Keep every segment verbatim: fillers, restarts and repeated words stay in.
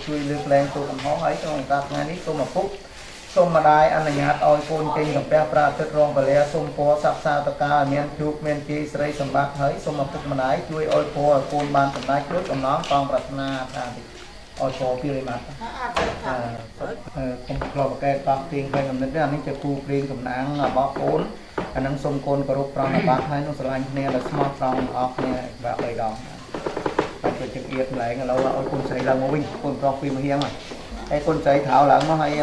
ជួយលើកលែងទូកំហុសហើយក្នុងឱកាសថ្ងៃនេះសូមអពុកសូមម្ដាយអនុញ្ញាតឲ្យកូនចេញកំពះប្រាទឹករងពលៈសូមពរសាប់សាតកាឲ្យមានជោគមានជ័យស្រីសម្បត្តិហើយសូមអពុកម្ដាយជួយអោយពរឲ្យកូនបានសម្រេចគ្រប់កំណងផងប្រាថ្នាថាអោយពរពីរិមាត់អឺខ្ញុំក្លបកែតបទៀងពេលកំណត់នេះអានេះជាគូព្រៀងកំណាងរបស់កូនអានឹងសូមកូនគោរពប្រណិប័តហើយនឹងស្រឡាញ់គ្នាដោយស្មោះត្រង់អស់គ្នាបាក់បីដងតែទៅជឹកអៀតម្លែងឥឡូវឲ្យកូនស្រីឡើងមកវិញកូនប្រុសពីមហៀងហើយកូនស្រីថៅឡើងមកហើយ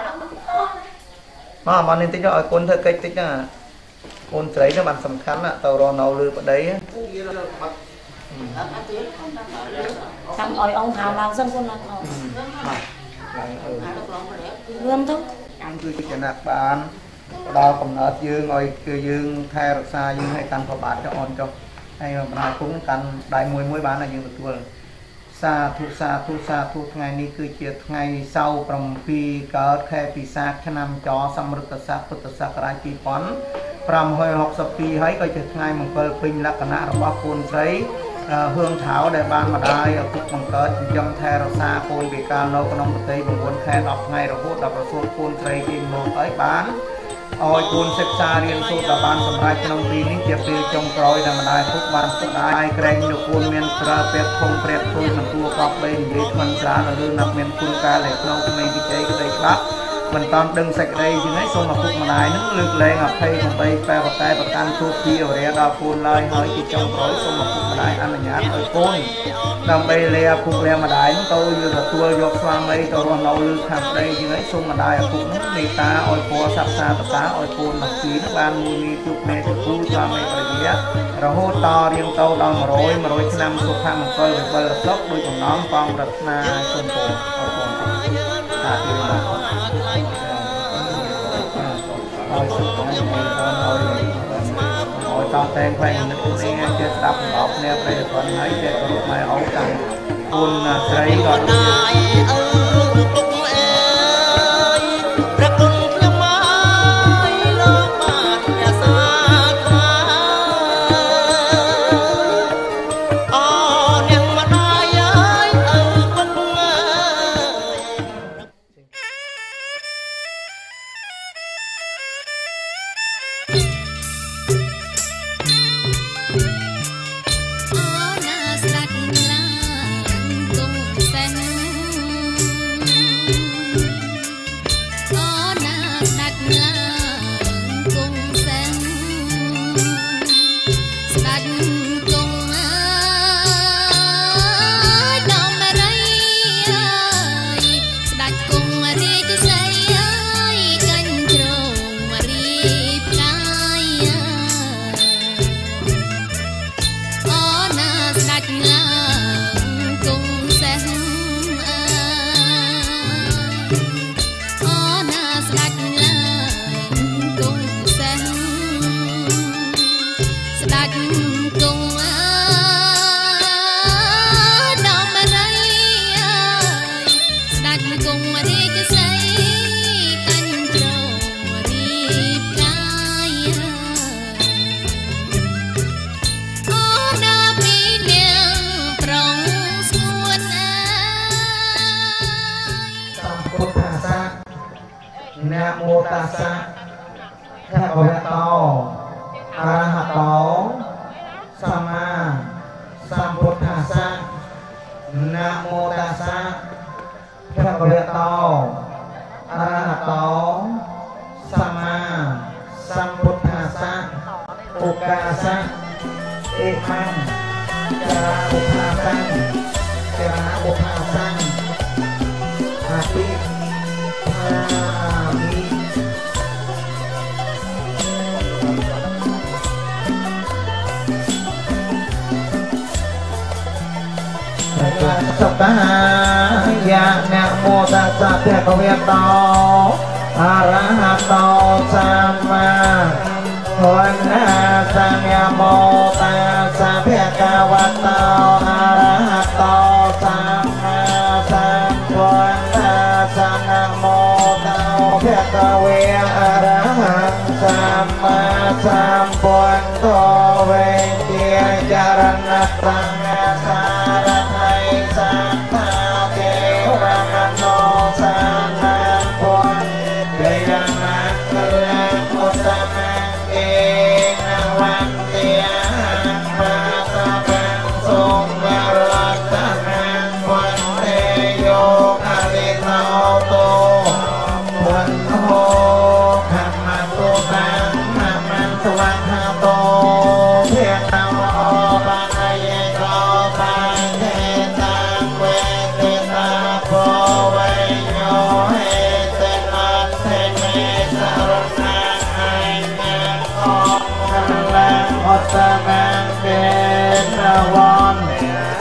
មកមកនេះតិចឲ្យកូនធ្វើកិច្ចតិចណាកូនស្រីនេះបានសំខាន់ណាទៅរស់នៅលើប្តីចាំឲ្យអង្គហៅឡើងសិនកូនឡើងអស់បាទឡើងអឺរួមទៅអង្គគឺជាគណៈបានផ្ដល់កំណត់យើងឲ្យគឺយើងថែរក្សាយើងឲ្យកាន់ប្របាទចុះអូនចុះហើយបណ្ដាគុំកាន់ដៃមួយមួយបានតែយើងទទួលសាធុសាធុសាធុថ្ងៃនេះគឺជាថ្ងៃសៅរ៍ប្រាំពីរកើតខែពិសាខឆ្នាំចសម្រិទ្ធស័កពុទ្ធសករាជពីរពាន់ប្រាំរយហកសិបពីរហើយក៏ជាថ្ងៃមង្គលពេញលក្ខណៈរបស់កូនស្រីហឿងថៅដែលបានម្ដាយឪពុកបង្កើតចិញ្ចឹមថែរក្សាកូនពីកាលនៅក្នុងប្រទេស៩ខែដប់ថ្ងៃរហូតដល់ប្រសូតកូនស្រីគេមកហើយបានឲ្យកូនសិក្សារៀនសូត្រដល់បានសម្រេចក្នុងទីនេះជាពេលចុងក្រោយដែលម្ដាយពុកបានស្ដាយក្រែងលោកកូនមានប្រើពេទ្យធំព្រះទូលនឹងទួកប់បីនិយាយថ្មច្រើនឬណាត់មានគុណកាលដែលក្នុងក្មេងវិជ័យក្តីច្បាប់មិនតាន់ដឹងសេចក្តីជាងហើយសូមឪពុកម្ដាយនឹងលើកលែងអភ័យដើម្បីបែបតែប្រកាន់ទូពីអរិយដល់កូនឡើយហើយជាចុងក្រោយសូមឪពុកម្ដាយអនុញ្ញាតឲ្យកូនដើម្បីលាឪពុកលាម្ដាយនឹងទៅយកទទួលយកស្វាមីទៅរស់នៅលើខាងប្តីជាងហើយសូមម្ដាយឪពុកនឹងមេត្តាឲ្យពរសាប់សាតតាឲ្យកូនទាំងពីរនឹងបានមួយនេះជួបមេទៅគូស្វាមីប្រយារហូតតរៀងទៅដល់100 100ឆ្នាំសុភមង្គលវិបុលសុខដោយកំណងផងប្រាថ្នាសូមពរអរគុណតាទីមកឲ្យសុខឲ្យមានឲ្យឲ្យតតែងផ្លែនិតនេះជាស្ដាប់ប្រអប់គ្នាប្រេតគាត់ហើយជាគ្រប់ម៉ែអោតាំងគុណស្រីក៏ដែរអើពុកអើយព្រះគុណខ្ញុំអើយលោកបានអ្នកសាថ្វាអូនាងម្ដាយអើយអើពុកអើนะโมตัสสะภะคะวะโตอะระหะโตสัมมาสัมพุทธัสสะนะโมตัสสะภะคะวะโตอะระหะโตสัมมาสัมพุทธัสสะอุกาสะเอมังจาระอุปาสังจาระอุปาสังอาทิสัพพะยะนะโมตัสสะภะคะวะโตอะระหะโตสัมมาสัมพุทธัสสะนะโมตัสสะภะคะวะโตอะระหะโตสัมมาสัมพุทธัสสะนะโมตัสสะภะคะวะอะระหะสัมมาสัมพุทโธเวเกียจารณะตังสารไทยสัทธาเทวะ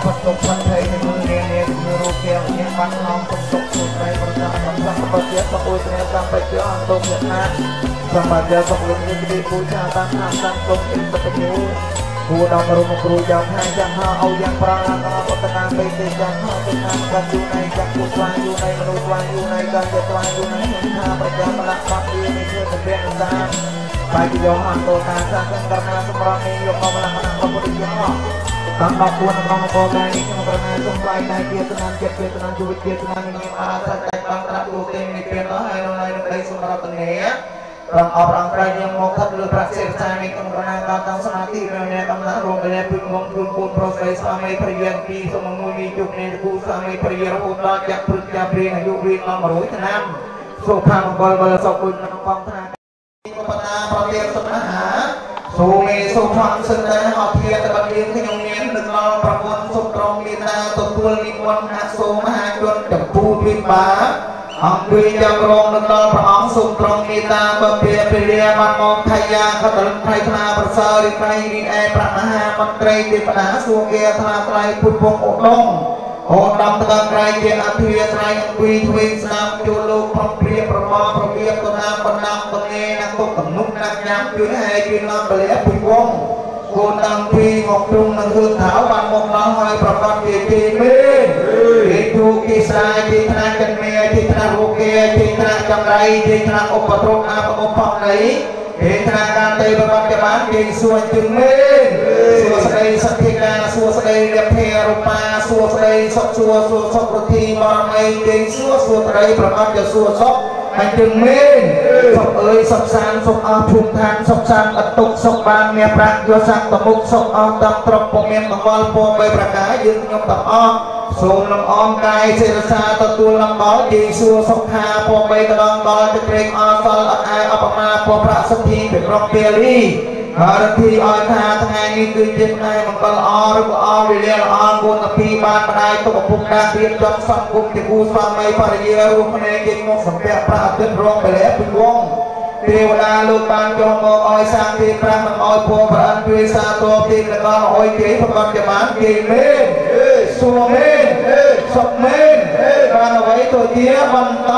ផុតទុកផុតភ័យនៃมือនានាគឺរូបគេជាបាត់ឡងទុកទុកទុកនៃប្រសាទសំសាបជាសពុយព្រះសំបជាអន្តមណាសម្បត្តិសុខលំនិតិពូចាតាមអាសន្នទុកអិបតមូគួរដល់រូបគ្រូយ៉ាងហាយ៉ាងហោឲ្យយ៉ាងប្រឡាក់អបតតាបេទេយ៉ាងហោទៅតាមកាយនៃจักពុស្វាយនៃមនុស្សស្វាយនៃកាយស្វាយនៃថាប្រចាំលក្ខណៈវានៃជាព្រះសាបាយយោអន្តតាសាសង្ករណាសម្រាប់នេះយកមកលក្ខណៈពុទ្ធយមតាមដល់គួរក្នុងអង្គការនេះក្នុងក្រណាសំបាយនៃជាស្នាមចិត្តជាស្នាមជីវិតជាស្នាមនៃអាសាតែបានត្រាក់លោកទេនេះពេលនោះហើយនៅនៅដីសម្រាប់តនេរងអបរងប្រៃយើងមកថាលើប្រាក់សេសានេះក្នុងក្រណាដល់តាំងសមាធិព្រះអ្នកកំណត់រួមគ្នាពីមុំជួនពូនប្រុសស្រីស្វាមីភរិយាពីសមមួយនេះជុកនេះគូស្វាមីភរិយារហូតដល់ចាក់ព្រឹកចាព្រៀងអាយុវាដល់មួយរយឆ្នាំសុខមង្គលបរិសុខដូចក្នុងកងថ្នាក់បតាប្រទានសុខអាហារសូមេសុខំសឹងតែអត់ធាតបាត់យើងខ្ញុំមាននឹងដល់ប្រពន្ធសុខត្រង់មានតាទទួលនិមន្តអាសូមហាជនចំពោះមានបាអង្គពីចាំរងនឹងដល់ព្រះអង្គសូមត្រង់មេត្តាបព្រាព្រះរាបានមកថៃយាខតលថៃថ្នាប្រសើររីករាយរីឯព្រះមហាមន្ត្រីទេវតាសួងគាថ្នាថ្លៃពុទ្ធពងឧត្តមអូនដំតឹងក្រៃជាអធិរាស្រ័យអង្គពីទ្វេស្ដាប់ជួលលោកប្រព្រាប្រមោប្រវាបទៅតាមបណ្ដាំបងេណាទុកកំនុកណាក់ញ៉ាំជួយឲ្យជួយឡំបលៈពុទ្ធវងគូនតាំងពីមកទ្រង់នឹងហឺថៅបានមកដល់ហើយប្រកាសជាទីមេគេទូគេស្រាយទីថ្នាក់កញ្ញាទីថ្នាក់រូគេទីថ្នាក់ចង្រៃទីថ្នាក់ឧបទ្រពអបឧបបនៃទីថ្នាក់ការទេប្រកាសជាបានគេសួរជឹងមេសួរស្ដីសក្តិកាសួរស្ដីរៀបភេរូបាសួរស្ដីសុខសួរសួរសុខរធីបរមីគេសួរសួរស្ដីប្រកាសជាសួរសុខហើយជឹងមេសុខអើយសុខសានសុខអស់ភូមិឋានសុខសានអតុកសុខបានមានប្រាក់យកស័ក្តិមុខសុខអស់តាមត្រប់ពុំមានបង្កល់ពងបីប្រការយើងខ្ញុំទាំងអស់សូមលំអងកាយសេរសាទទួលលំដល់យេស៊ូសុខាពងបីកដងដល់ទឹកត្រេកអសលអត់អាយអបមាពងប្រាក់សុធីពីក្រុងពាលីហើយទីឲ្យថាថ្ងៃនេះគឺជាថ្ងៃមង្គលអឬក៏អវេលាល្អគួរតែពីបានបដាយទុកឪពុកដារៀបចំសង្គមជាគូស្វាមីភរិយារួមគ្នាជាមកសម្ភារប្រាក់អតិថិរងបលៈពីវងទេវតាលោកបានចូលមកឲ្យសាងទីប្រាំមិនឲ្យពងប្រអិនជួយសាទរទីលកលឲ្យគេប្រកបជាបានគេមែនសួរមែនសុខមែនបានអ្វីទៅជាបន្ត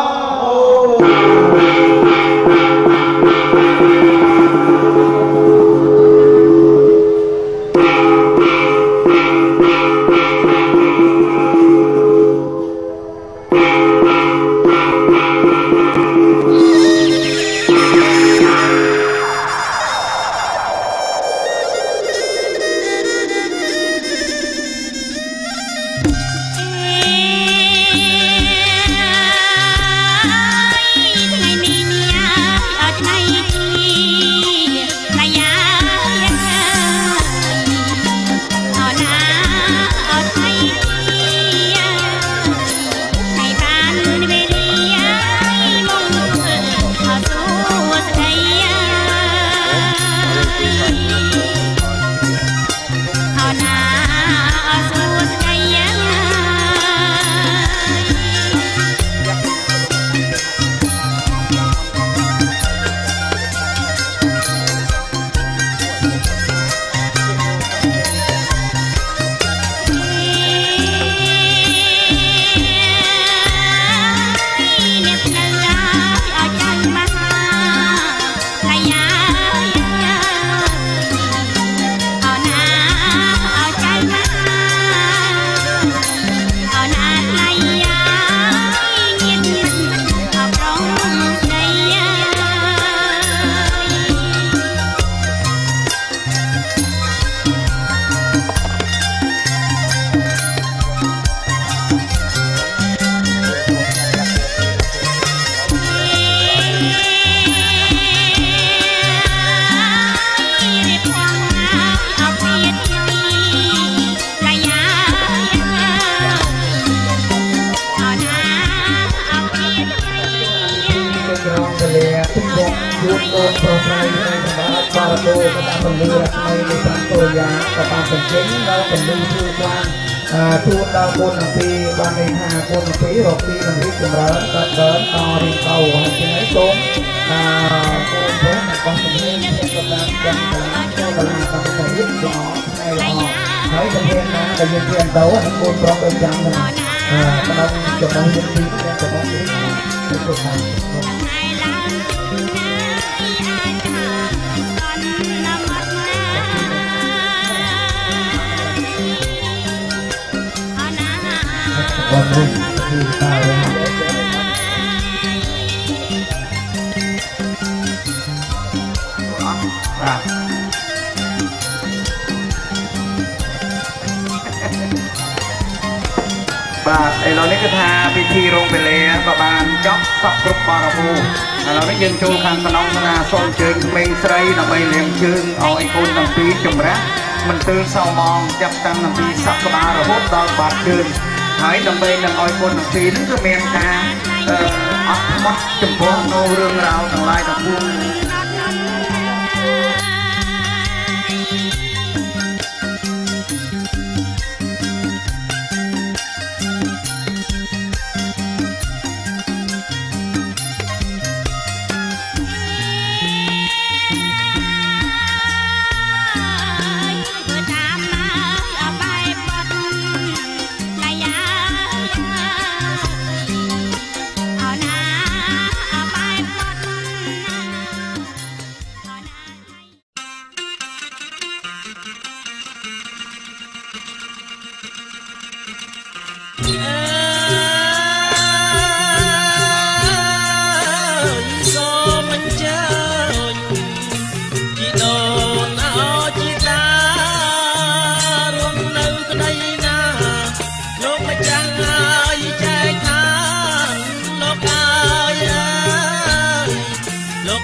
ទូដល់គុណអំពីបានន័យថាគុណអំពីរកទីនឹងរីកចម្រើនកើតកើតតរៀងទៅហើយជាងសូមអាគុណព្រះរបស់ជំនាញភាពកណ្ដាលយ៉ាងកលាចូលកលាតាមតែរៀបល្អថ្ងៃល្អហើយជំនាញណាដែលយើងរៀនទៅហ្នឹងគុណប្រកបចាំណាអាដល់ចំណងយើងទីចំណងនេះគឺគុណណាស់วันนี้ที่ตายបាទឥឡូវនេះគឺថាពិធីរោងពេលក៏បានចប់សពគ្រប់បរិបូរណ៍ឥឡូវនេះយើងចូលខាងក្នុងណាសូមជើងក្មេងស្រីដើម្បីលាងជើងឲ្យកូនទាំងពីរចម្រាស់មិនទើសៅម៉ងចាប់តាំងពីសក្បាលរហូតដល់បាត់ជើងហើយដើម្បីនឹងឲ្យកូនទាំងពីរនេះគឺមានការអត់ខ្មាស់ចំពោះនៅរឿងរ៉ាវទាំងឡាយទាំងពួង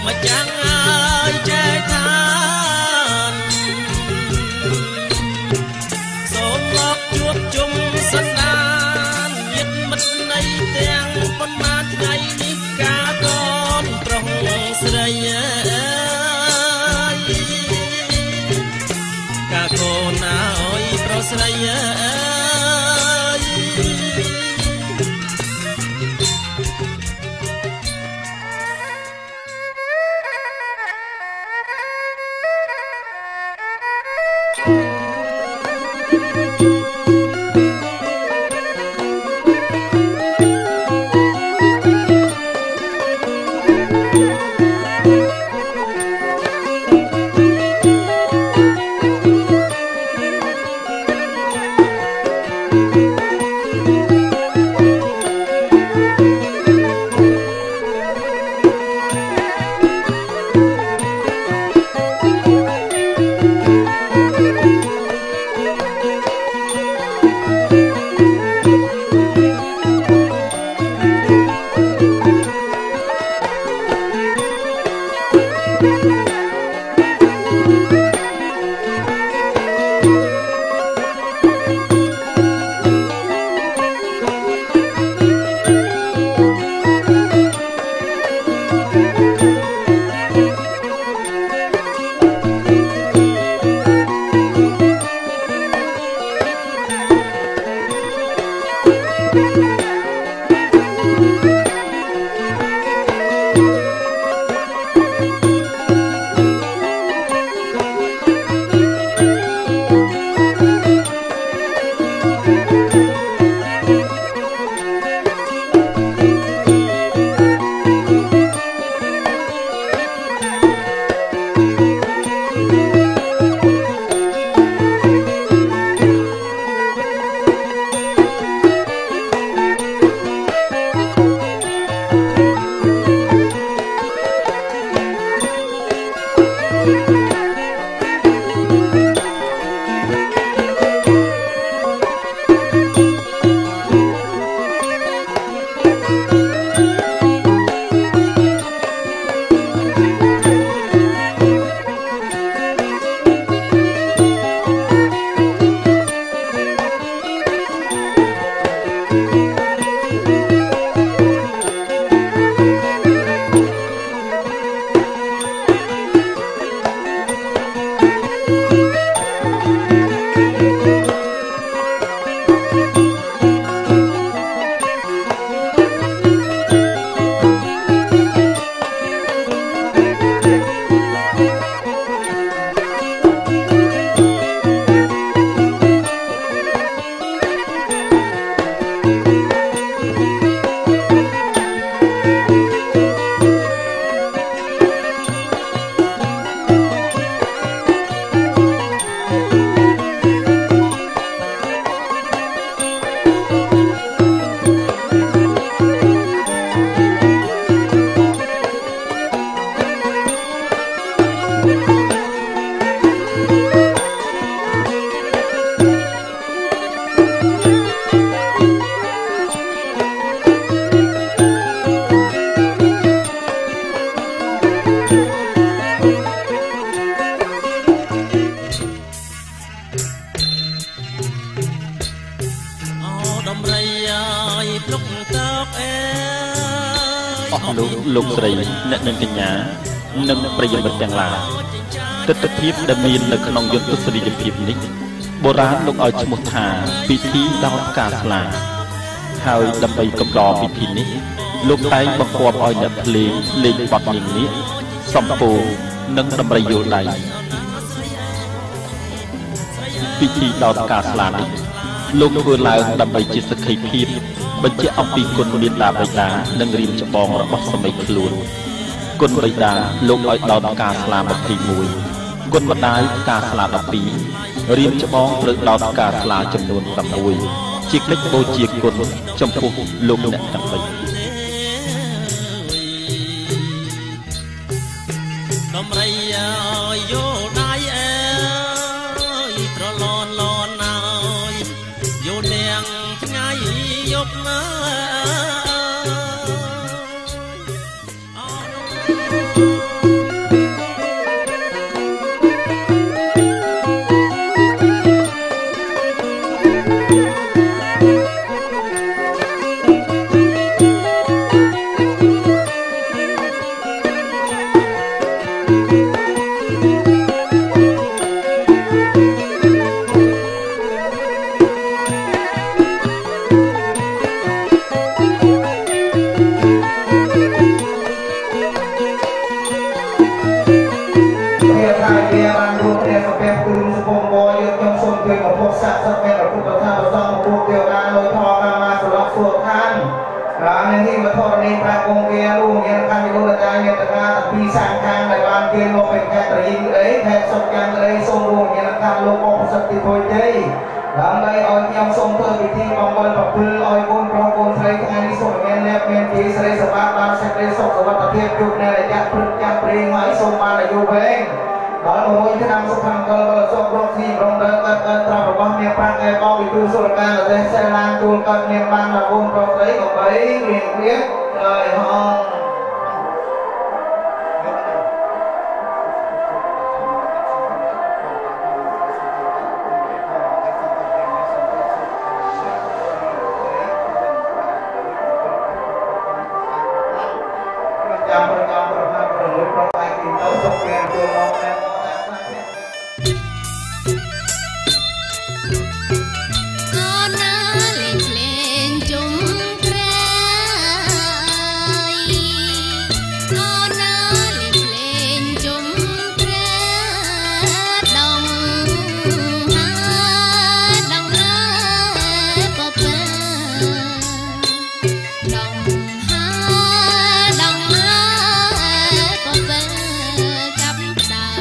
mà chẳng ai che than sớm lọc chuột chung sân đàn nhiệt mất nay tiếng con mát ngày đi cả con trong sợi cả con ơi pro sợi លោកស្រីអ្នកនាងកញ្ញានិងប្រិយមិត្តទាំងឡាយទស្សនវិជ្ជាដែលមាននៅក្នុងយន្តទស្សនីយភាពនេះបុរាណលោកឲ្យឈ្មោះថាពិធីដោតផ្កាស្លាហើយដើម្បីកំដរពិធីនេះលោកតែងបង្គាប់ឲ្យអ្នកភ្លេងលេងបទនាងនាគសំពោងនិងដំរីយល់ដៃពិធីដោតផ្កាស្លានេះលោកធ្វើឡើងដើម្បីជាសក្ខីភាពបញ្ជាក់អំពីគុណមេត្តាបិតានិងរៀមច្បងរបស់ស្មីខ្លួនគុណបិតាលោកឲ្យដោតផ្កាស្លាម្ភៃមួយគុណម្ដាយផ្កាស្លាដប់ពីររៀមច្បងត្រូវដោតផ្កាស្លាចំនួនប្រាំមួយ ជាកិច្ចបូជាគុណចំពោះលោកអ្នកទាំងបីដំរីយោដៃអើយត្រឡនលនអើយយោនាងថ្ងៃយប់ណាអពីសាងខាងដែលបានគេមកเป็นខេត្តត្រយីអីខេត្តសុខយ៉ាងអីសូមរួមញាណកម្មលោកបងប្រសិទ្ធិភ័យទេដើម្បីឲ្យខ្ញុំសូមធ្វើពិធីមង្គលប្រពើឲ្យកូនប្រុសកូនស្រីថ្ងៃនេះសូមមានលះមានទីស្រីសប្បាយបានសេចក្តីសុខសុវត្ថិភាពជួបនៅរយៈព្រឹកចាំព្រៀងហើយសូមបានអាយុវែងដល់មួយឆ្នាំសុខមង្គលបរិសុខរកស៊ីប្រងដើកើតកើតត្រាប់របស់មានប្រាក់ឯបោវិទូសុរកាប្រទេសសេឡានទួលកើតមានបានដល់កូនប្រុសស្រីក៏បីរៀងរៀងហើយហងចាំប្រចាំប្រមាណប្រលឹកប្រវាយទីទៅសុខមានចូលមកតែ Hãy subscribe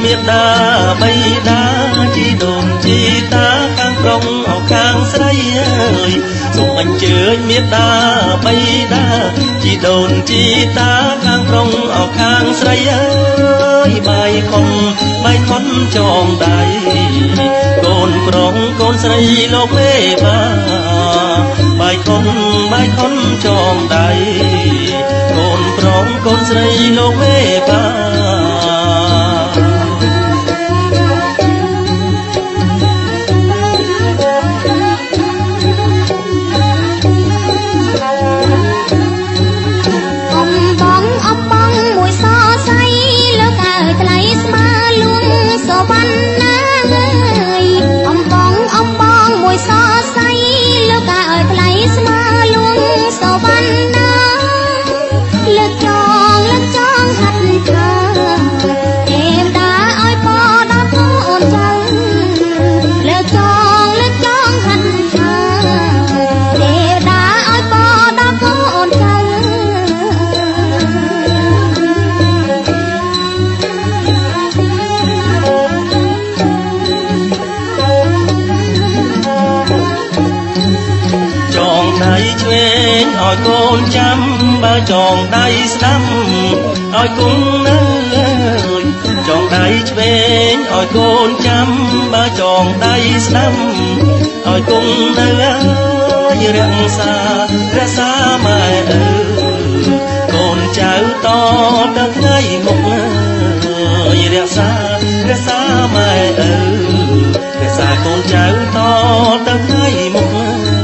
មេដាបៃតាជីដូនជីតាខាងប្រុងអោខាងស្រីអើយសូមអញ្ជើញមេដាបៃតាជីដូនជីតាខាងប្រុងអោខាងស្រីអើយបាយខុនបាយខុនចងដៃកូនប្រុងកូនស្រីលោកមេបាបាយខុនបាយខុនចងដៃកូនប្រុងកូនស្រីលោកមេបាឲ្យកូនចាំបើចងដៃស្ដាំឲ្យគង់នៅចងដៃឆ្វេងឲ្យកូនចាំបើចងដៃស្ដាំឲ្យគង់នៅរក្សារក្សាម៉ែអើកូនចៅតទៅថ្ងៃមុខរក្សារក្សាម៉ែអើរក្សាកូនចៅតទៅថ្ងៃមុខ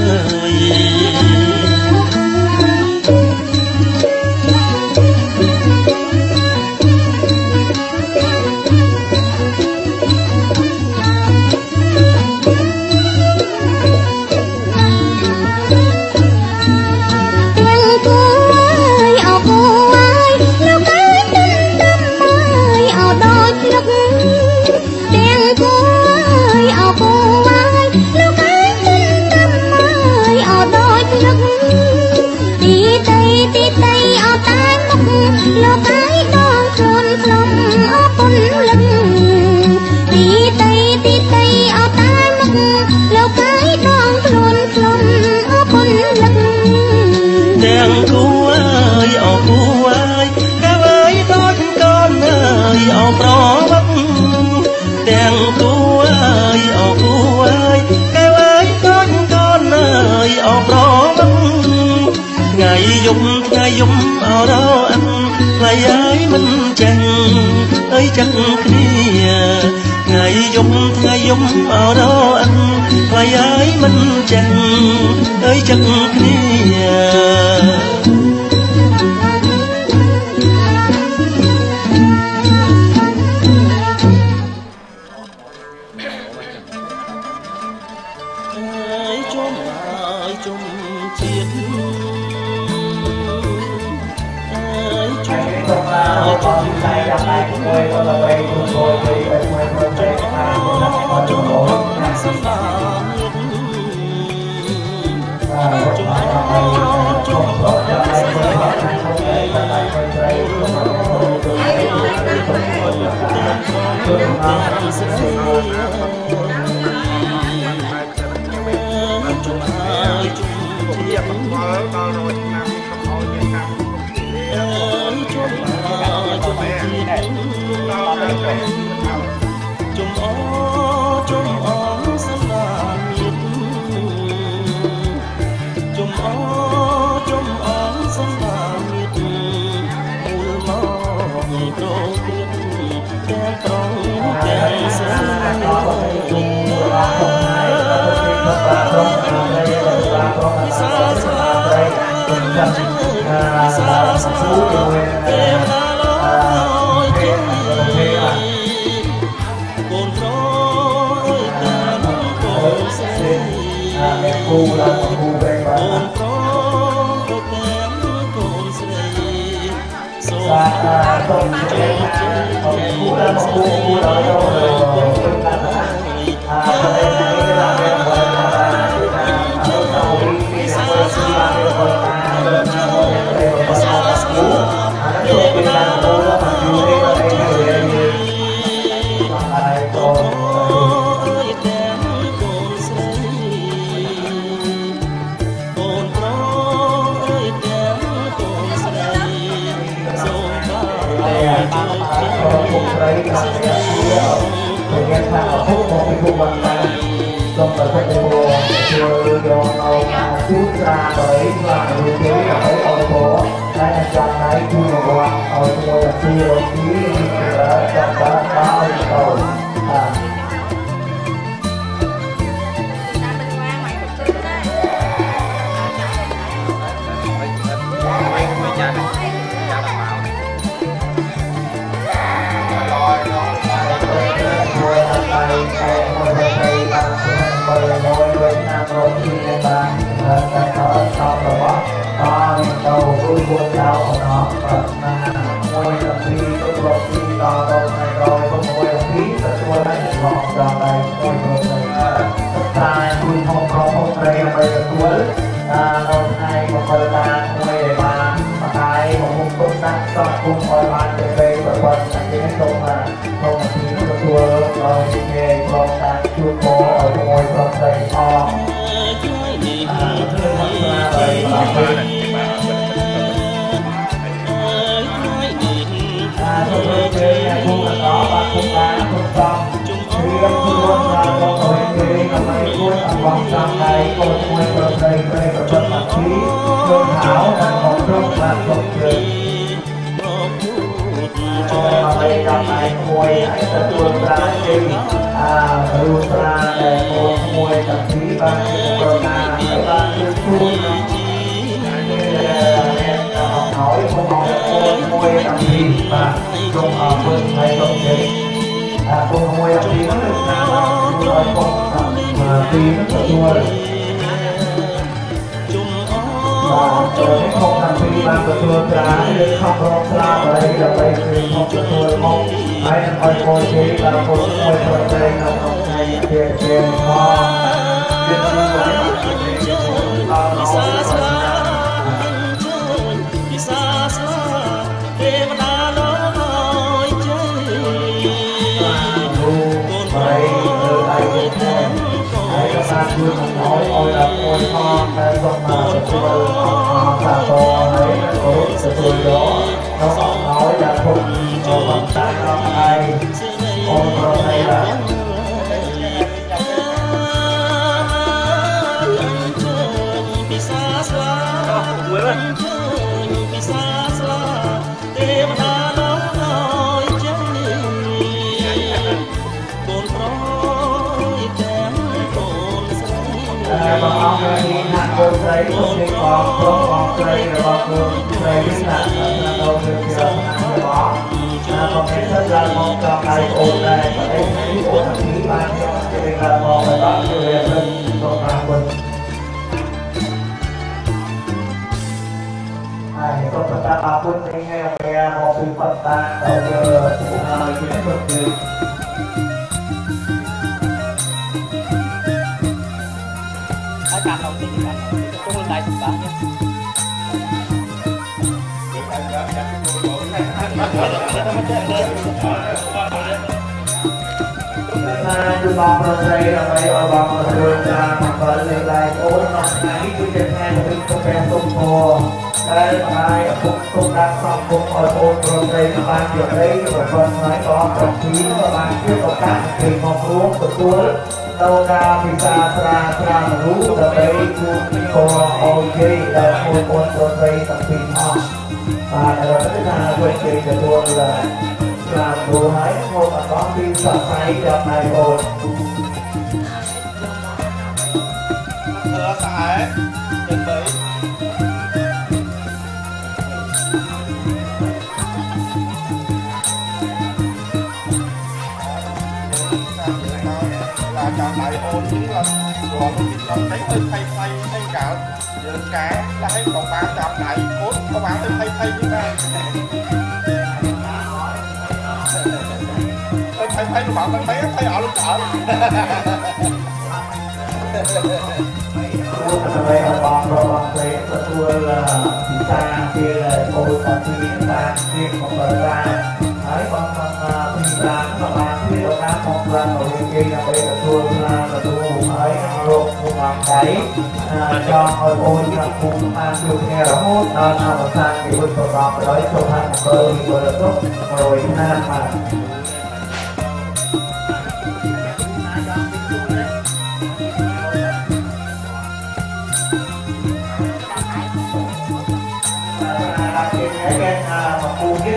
យប់ថ្ងៃយប់អរអិនថ្លៃហើយមិនចេះអើយចឹងគ្នាថ្ងៃយប់ថ្ងៃយប់អរអិនថ្លៃហើយមិនចេះអើយចឹងគ្នាចាំតែជាប្រញាប់ថាអពុកមកពីគុំបានសូមប្រសិទ្ធិពលជួយយកឲ្យមកជួបស្រាដោយស្រាដូចគេដើម្បីឲ្យពលតែចាំដៃគូរវត្តឲ្យជួយទីរកទីចាប់បានដល់ទៅបាទ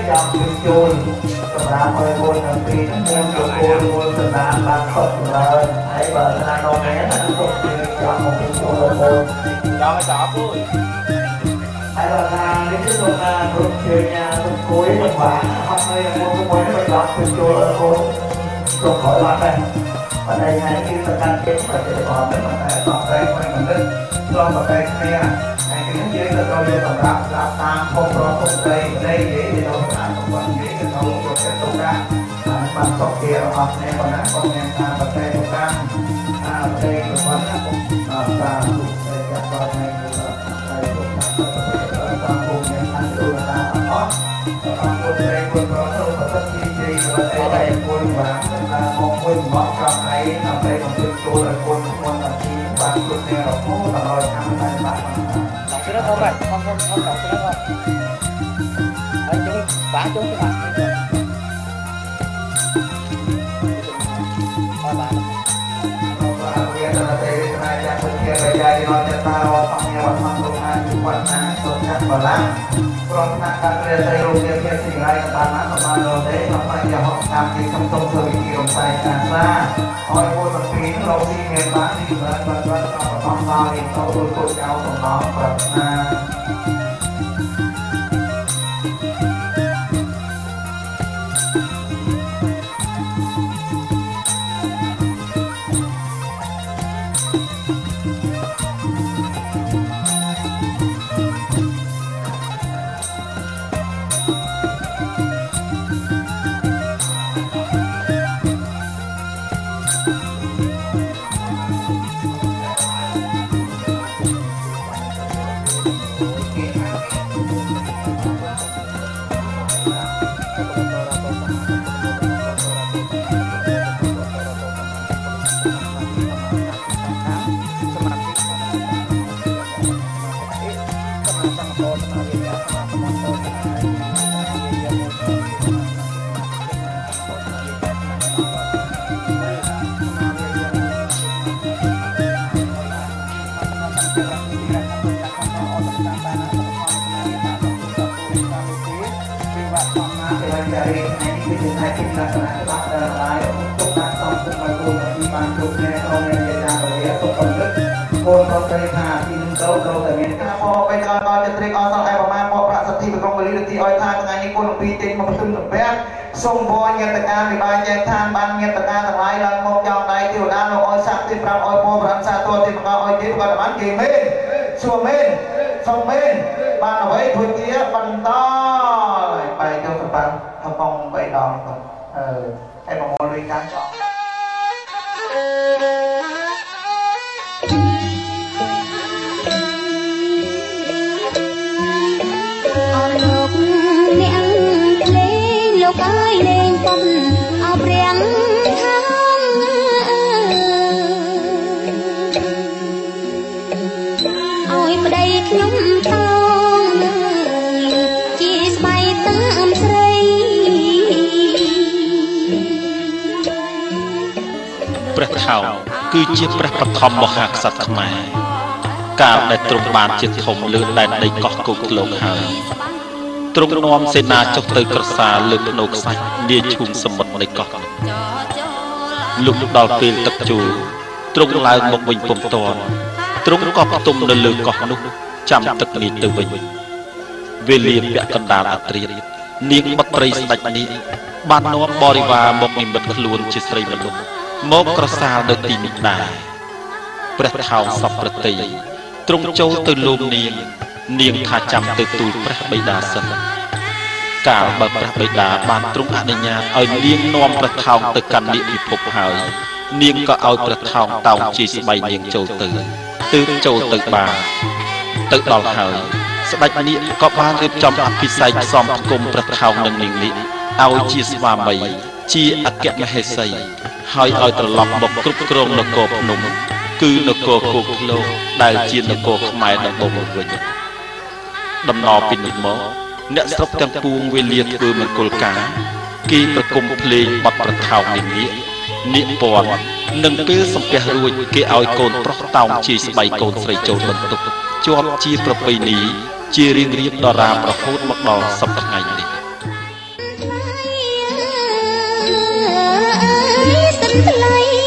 ចាំជួយជួយសម្រាប់ឲ្យគូនទាំងពីរមានគូនគូនសណ្ដានបានផុតចម្រើនហើយបើស្នាដងនេះគឺជួយចាំមកជួយគូនចាំឲ្យចាប់គូនហើយបើថានេះគឺសូមថាគ្រប់ជើងណាទុកគួយទៅបានអត់ឲ្យគូនគួយទៅដល់ជួយជួយគូនសូមខលបានដែរប៉ុន្តែថ្ងៃនេះគឺប្រកាសគេប្រតិបត្តិមិនតែតបតែមិនមិនលើព្រមតែគ្នាហើយគឺយើងទៅដល់យើងសម្រាប់ស្ដាប់តាមពុកប្រពុកស្រីស្រីនិយាយទៅតាមប្រព័ន្ធនិយាយទៅចូលចិត្តទៅការបានសក់គេរបស់អ្នកប៉ុណ្ណាក៏មានការប្រតិបត្តិតាមអាប្រតិបត្តិរបស់អាតាមទៅចាប់ដល់ថ្ងៃនេះហើយទៅតាមពុកមានខាងទៅតាមអត់តាមពុកស្រីពុកប្រទៅប្រតិជាជារបស់តែពុកបានមកមួយមកចង់ឲ្យដើម្បីកំពុងចូលឲ្យគុណគុណតាទីបានគុណអ្នករហូតដល់ឆ្នាំតែបានដល់ជ្រើសអត់ផងផងផងដល់ជ្រើសអត់ហើយជុំបាជុំទៅបាអត់បានអត់បានវាទៅតែស្នាចាស់ពុទ្ធជាប្រយាយរត់ទៅតារត់អង្គវត្តមកលោកអាយុវត្តណាសុខបលាព្រមថាការព្រះសីរូបជាជាសិរីបានណាសម្បានរត់ទេក្នុងបញ្ញហកតាមទីសំទុំធ្វើវិធីរំសាយកាសាឲ្យពលប្រពីលោកទីមានបានទីបានបានបានបន្តដល់នេះទៅពលពលចៅសំណងប្រាថ្នាសូមវរញាតិការវិបាយចែកឋានបានញាតិការទាំងឡាយឡើងមកចောင်းដៃទេវតាលោកអោយស័ក្តិទីប្រាំអោយពរប្រាំសាទរទីមកអោយទេគាត់បានគេមែនសួរមែនសុំមែនបានអ្វីធ្វើជាបន្តហើយបែរទៅទៅបានកំប៉ុងបីដងគាត់អឺហើយប្រមូលលុយកាន់ចោលអរលោកអ្នកលេងលោកអើយលេងប៉ុនអោព្រាំងខាងអោយប្តីខ្ញុំតោងជាស្បៃតាមស្រីព្រះថោងគឺជាព្រះបឋមមហាក្សត្រខ្មែរកាលដែលទ្រង់បានជាធំលើដែនដីកោះកុកលោកហើយទ្រង់នាំសេនាចុះទៅក្រសាលើភ្នូខ្សាច់នាឈូងសមុទ្រនៃកោះលុះដល់ពេលទឹកជូរទ្រង់ឡើងមកវិញពុំទាន់ទ្រង់ក៏ផ្ទុំនៅលើកោះនោះចាំទឹកនេះទៅវិញវេលាពាក់កណ្ដាលអត្រានាងបុត្រីស្ដេចនេះបាននាំបរិវារមកនិមិត្តខ្លួនជាស្រីមនុស្សមកក្រសាលនៅទីនេះដែរព្រះថោងសពប្រតិទ្រង់ចូលទៅលំនាងនាងថាចាំទៅទូលព្រះបិតាសិនកាលបើព្រះបិតាបានទ្រង់អនុញ្ញាតឲ្យនាងនាំព្រះថោងទៅកាន់និពិភពហើយនាងក៏ឲ្យព្រះថោងតោងជាស្បៃនាងចូលទៅទើបចូលទៅបានទៅដល់ហើយស្ដេចនាងក៏បានរៀបចំអភិសេកផ្សំផ្គុំព្រះថោងនឹងនាងនេះឲ្យជាស្វាមីជាអគ្គមហេសីហើយឲ្យត្រឡប់មកគ្រប់គ្រងនគរភ្នំគឺនគរគោកធ្លកដែលជានគរខ្មែរដំបូងមកវិញដំណរពីនោះមកអ្នកស្រុកទាំងពួងវេលាធ្វើមង្គលការគេប្រគំភ្លេងបទប្រថោងនាងនាគនាគពាន់និងពេលសំពះរួចគេឲ្យកូនប្រុសតោងជាស្បៃកូនស្រីចូលបន្ទប់ជាប់ជាប្រពៃណីជារៀងរៀបដរាបរហូតមកដល់សប្តាហ៍ថ្ងៃនេះ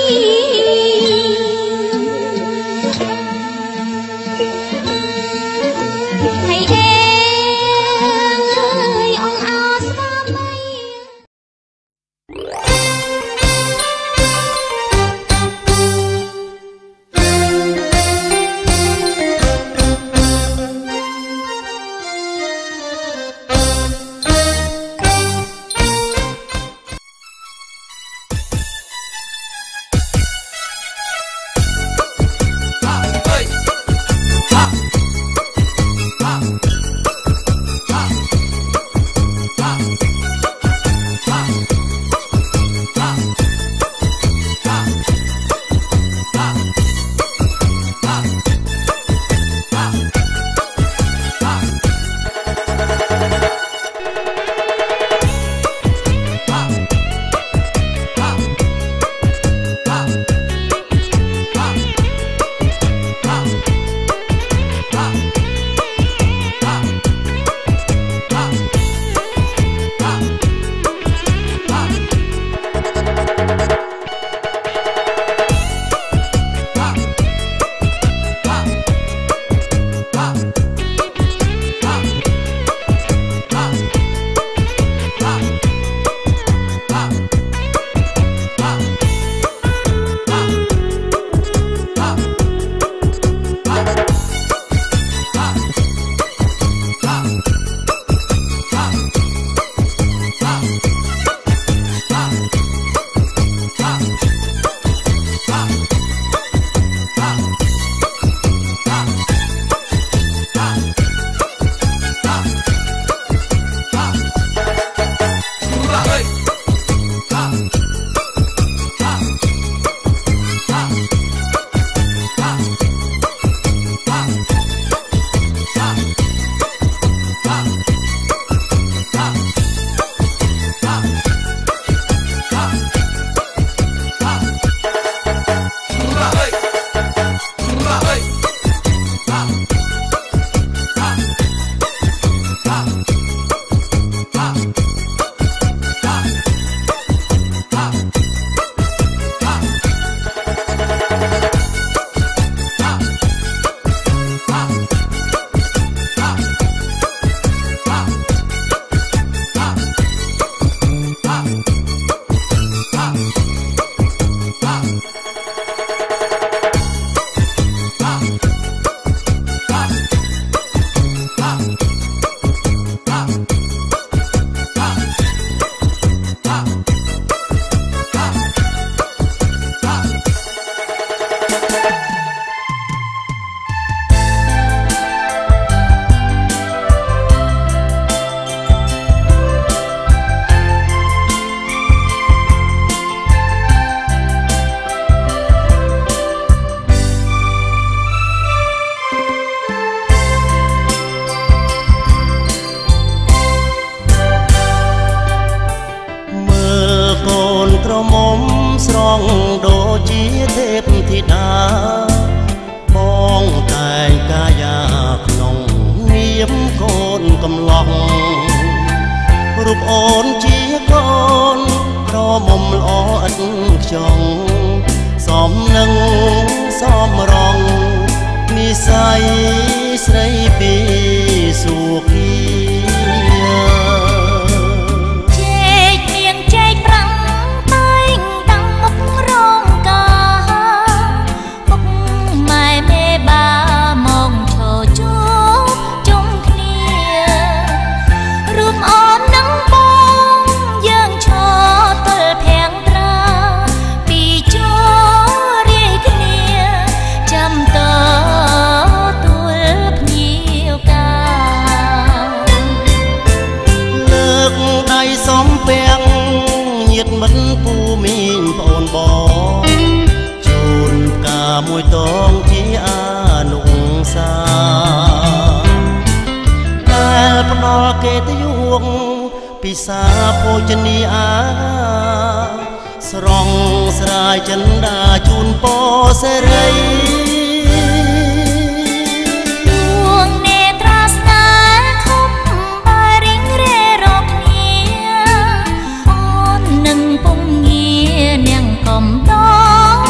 កំដរ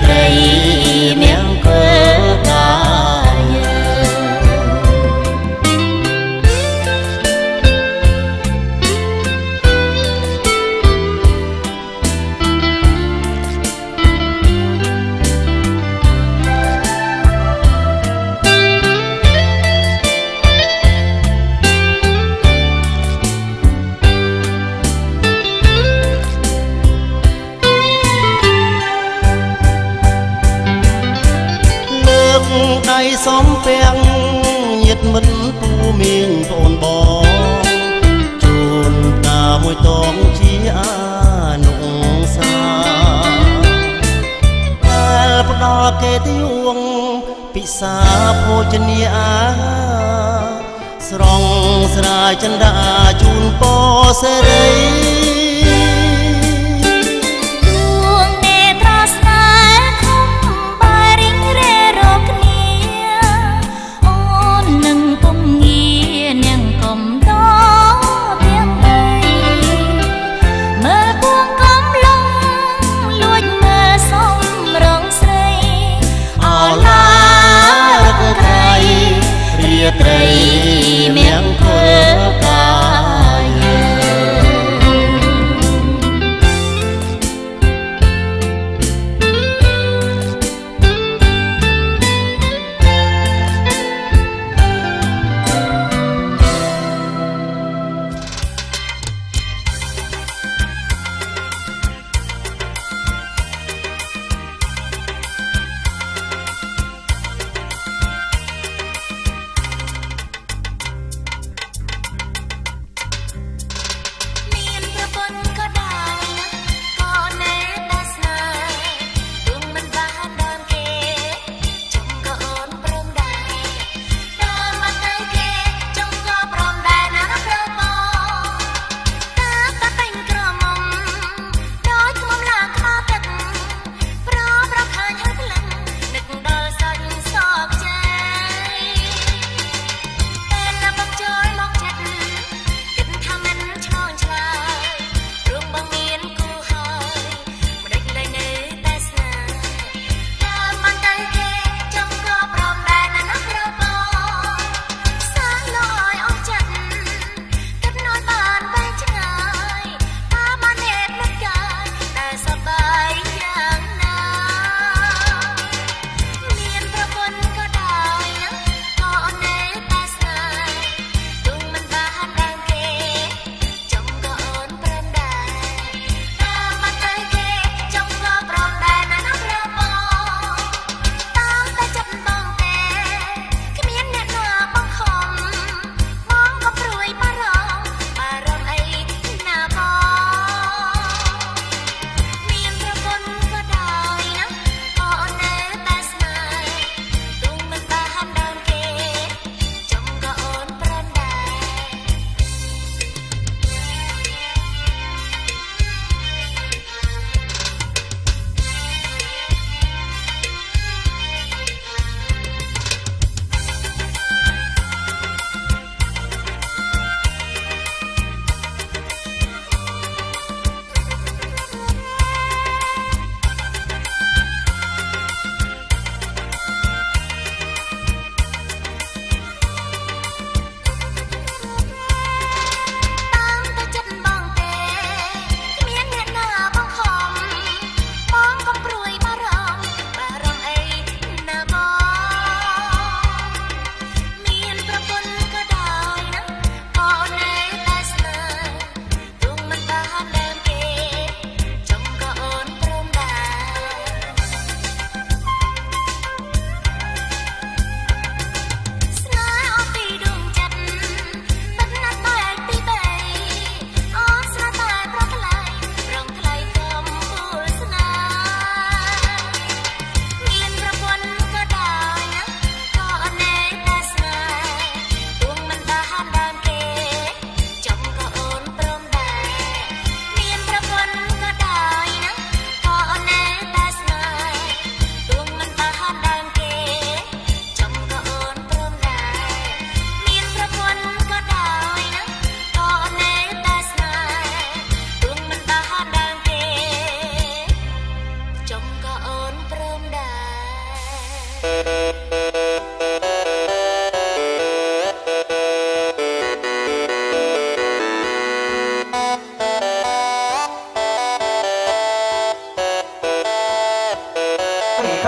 ត្រីមង្គលកាយដៃសំពាំងញាតិមិត្តពូមីងបងបងជូនតាមួយតងជាអានុសាដែលផ្ដល់គេទីវងពិសាភោជនាអាស្រងស្រាយចិន្តាជូនពរសេរីត្រីមង្គលកាយ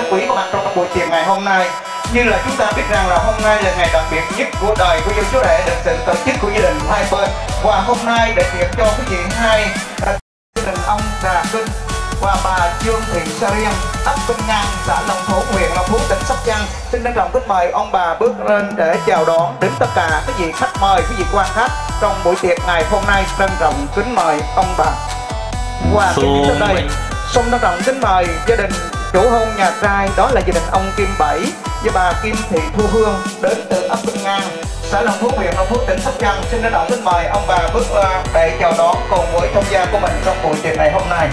khách quý có mặt trong buổi tiệc ngày hôm nay. Như là chúng ta biết rằng là hôm nay là ngày đặc biệt nhất của đời của Dân Chúa Rể được sự tổ chức của gia đình hai bên. Và hôm nay để tiệc cho quý vị hai gia đình ông Trà Kinh và bà Dương Thị Sa Riêng, ấp Vinh Ngang, xã Long Phú, huyện Long Phú, tỉnh Sóc Trăng. Xin trân trọng kính mời ông bà bước lên để chào đón đến tất cả quý vị khách mời, quý vị quan khách trong buổi tiệc ngày hôm nay. Trân trọng kính mời ông bà. Và tiếp đến đây, xin trân trọng kính mời gia đình chủ hôn nhà trai, đó là gia đình ông Kim Bảy và bà Kim Thị Thu Hương đến từ ấp Vinh Ngang, xã Long Phú, huyện Long Phú, tỉnh Sóc Trăng. Xin trân trọng kính mời ông bà bước ra để chào đón cùng với thông gia của mình trong buổi tiệc ngày hôm nay.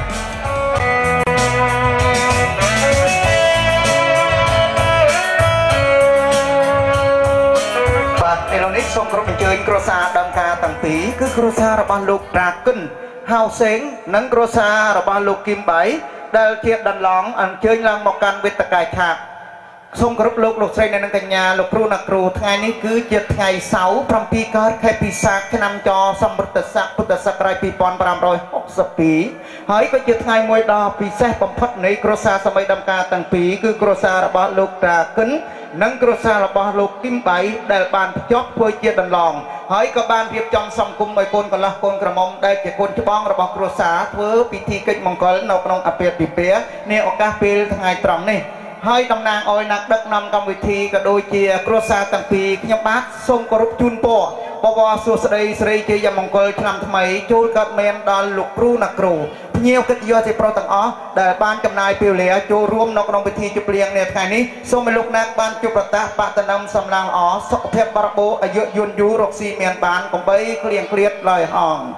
Elonic xong có mình chơi Crosa đam ca tầng tí cứ Crosa là ba lục trà kinh hào xén nắng Crosa là ba lục kim bảy đào chiết đàn lóng ăn chơi lang một căn với tất cả chạc xong có lúc lục xây nên cả nhà lục ru nặc ru ngày ní cứ chiết ngày sáu trong pi card khai pi sạc cái năm cho xong bật tật sạc bật tật sạc rai pi pon pram rồi hốc sập pí hãy có chiết ngày mùi đo pi xe bấm phật này Crosa xong mấy đam ca tầng pí cứ Crosa là ba lục trà kính nâng Crosa là bao lục kim bảy để bàn chót phơi chia đàn lòng hãy các bạn việc trong sòng cung mấy con còn là con cờ mông đây chỉ con chụp bóng là bao Crosa với pi thi kịch mong có nấu nông áp biệt bị pía nè ở cà phê ngày tròn này hai đồng nàng oi nặc đất năm công vị thi cả đôi chia Crosa tầng pi nhắm bát xông có rút chun po bao bao xua sợi sợi chia dầm mong coi năm thay mấy chui cật men đòn lục ru nặc ru nhiều cái do thì pro tầng ó để ban cầm nai piêu lẻ chui rùm nông nông vị thi chụp liền nè ngày ní xông mấy lúc nặc ban chụp ta bạn tận năm sầm lang ó sọc thép barbo ở dưới yun yu roxy miền ban cùng bay liền liệt lời hòn.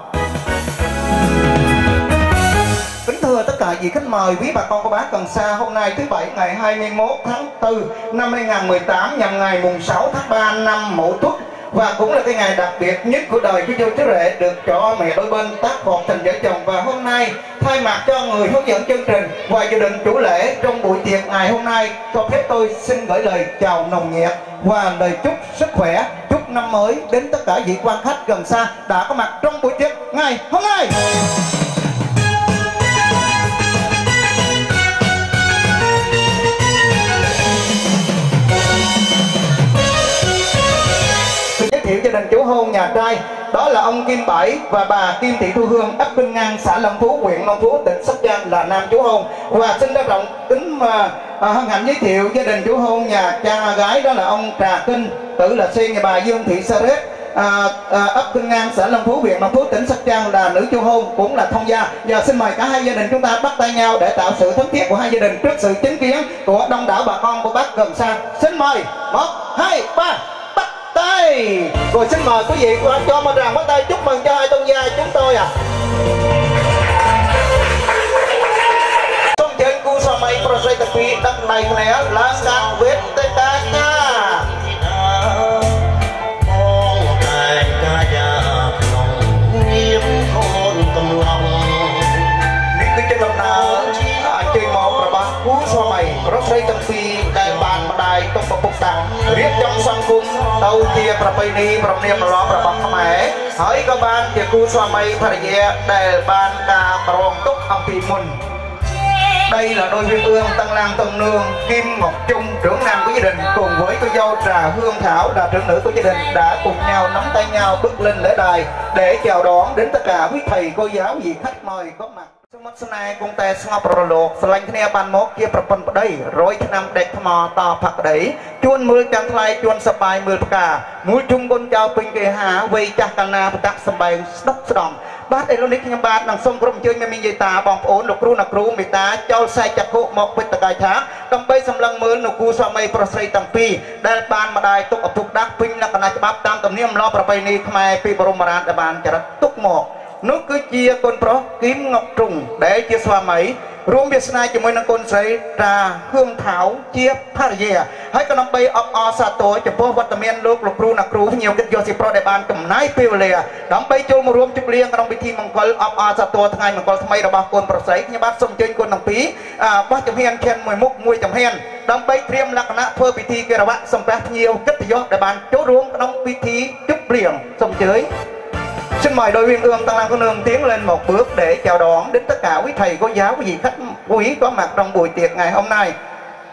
Kính thưa tất cả vị khách mời, quý bà con cô bác gần xa, hôm nay thứ bảy ngày hai mươi mốt tháng tư năm hai nghìn không trăm mười tám nhằm ngày mùng sáu tháng ba năm Mậu Tuất và cũng là cái ngày đặc biệt nhất của đời của Dân Chúa Rể được cho mẹ đôi bên tác hợp thành vợ chồng. Và hôm nay thay mặt cho người hướng dẫn chương trình và gia đình chủ lễ trong buổi tiệc ngày hôm nay, cho phép tôi xin gửi lời chào nồng nhiệt và lời chúc sức khỏe, chúc năm mới đến tất cả vị quan khách gần xa đã có mặt trong buổi tiệc ngày hôm nay. Giới thiệu gia đình chủ hôn nhà trai, đó là ông Kim Bảy và bà Kim Thị Thu Hương, ấp Vinh Ngang, xã Long Phú, huyện Long Phú, tỉnh Sóc Trăng là nam chủ hôn. Và xin trân trọng kính mà à, hân hạnh giới thiệu gia đình chủ hôn nhà cha gái, đó là ông Trà Kinh, tử là sen nhà bà Dương Thị Sa Riêng, à, à, ấp Vinh Ngang, xã Long Phú, huyện Long Phú, tỉnh Sóc Trăng là nữ chủ hôn, cũng là thông gia. Giờ xin mời cả hai gia đình chúng ta bắt tay nhau để tạo sự thân thiết của hai gia đình trước sự chứng kiến của đông đảo bà con của bác gần xa. Xin mời một, hai, ba. Tay. Rồi xin mời quý vị cho một tràng bắt tay chúc mừng cho hai tôn gia chúng tôi ạ. À. Trong trên cu sa mây prosay tapi đất này nè là sang vết tê ta nha. Ní cứ chân lòng nào chơi một rồi ba cu sa mây prosay tapi đại bàn mà đại tông bậc bậc tàng riết trong sông cung đầu chiaประเพณีประเพณีประล้อมระบำខ្មែរហើយក៏បានជាគូស្វាមីភរិយាដែលបានការប្រងទុកអំពីមុន Đây là đôi viên ương Tân Lang Tân Nương Kim Ngọc Trung trưởng nam của gia đình cùng với cô dâu Trà Hương Thảo là trưởng nữ của gia đình đã cùng nhau nắm tay nhau bước lên lễ đài để chào đón đến tất cả quý thầy cô giáo vị khách mời có mặt. Mắt hôm nay cùng tay ngọc rồ lột sanh kia ban mốt kiaประពន្ធប្តីរយឆ្នាំដេកថ្មតផាក់ក្តីជួនមើលចាំថ្លៃជួនសបាយមើលផ្កាមួយជុំគុនចៅពេញគេហាវ័យចាស់កាលណាប្រតាក់សម្បែងស្ដុកស្ដំបាទឥឡូវនេះខ្ញុំបាទនឹងសូមក្រុមអញ្ជើញមេមីយាយតាបងប្អូនលោកគ្រូអ្នកគ្រូមេតាចូលខ្សែចក្ខុមកពិតតកាយថាដើម្បីសម្លឹងមើលនៅគូស្វាមីប្រុសស្រីទាំងពីរដែលបានម្ដាយទុកឪពុកដាក់ពេញលក្ខណៈច្បាប់តាមទំនៀមម្លោះប្រពៃណីខ្មែរពីបរមរាជដែលបានចរិតទុកមកនោះគឺជាកូនប្រុសគីមងក់ទ្រង់ដែលជាស្វាមីរួមវាសនាជាមួយនឹងកូនស្រីត្រាហឿងថៅជាភរិយាហើយក៏ដើម្បីអបអរសាទរចំពោះវត្តមានលោកលោកគ្រូអ្នកគ្រូភ្ញៀវកិត្តិយសសិប្រុសដែលបានចំណាយពេលវេលាដើម្បីចូលមករួមជប់លៀងក្នុងពិធីមង្គលអបអរសាទរថ្ងៃមង្គលថ្មីរបស់កូនប្រុសស្រីខ្ញុំបាទសូមអញ្ជើញកូនទាំងពីរបោះចំហៀនឈានមួយមុខមួយចំហៀនដើម្បីត្រៀមលក្ខណៈធ្វើពិធីកិរវៈសំពះភ្ញៀវកិត្តិយសដែលបានចូលរួមក្នុងពិធីជប់លៀងសូមអញ្ជើញxin mời đôi viên ương Tân Lang Tân Nương tiến lên một bước để chào đón đến tất cả quý thầy cô giáo quý vị khách quý có mặt trong buổi tiệc ngày hôm nay.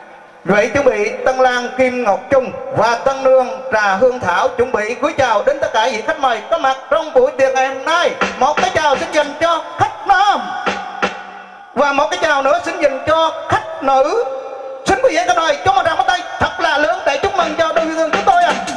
Vậy chuẩn bị Tân Lan Kim Ngọc Trung và Tân Nương Trà Hương Thảo chuẩn bị cúi chào đến tất cả vị khách mời có mặt trong buổi tiệc ngày hôm nay. Một cái chào xin dành cho khách nam và một cái chào nữa xin dành cho khách nữ. Xin quý vị các đời cho một tràng pháo tay thật là lớn để chúc mừng cho đôi hương chúng tôi ạ. À.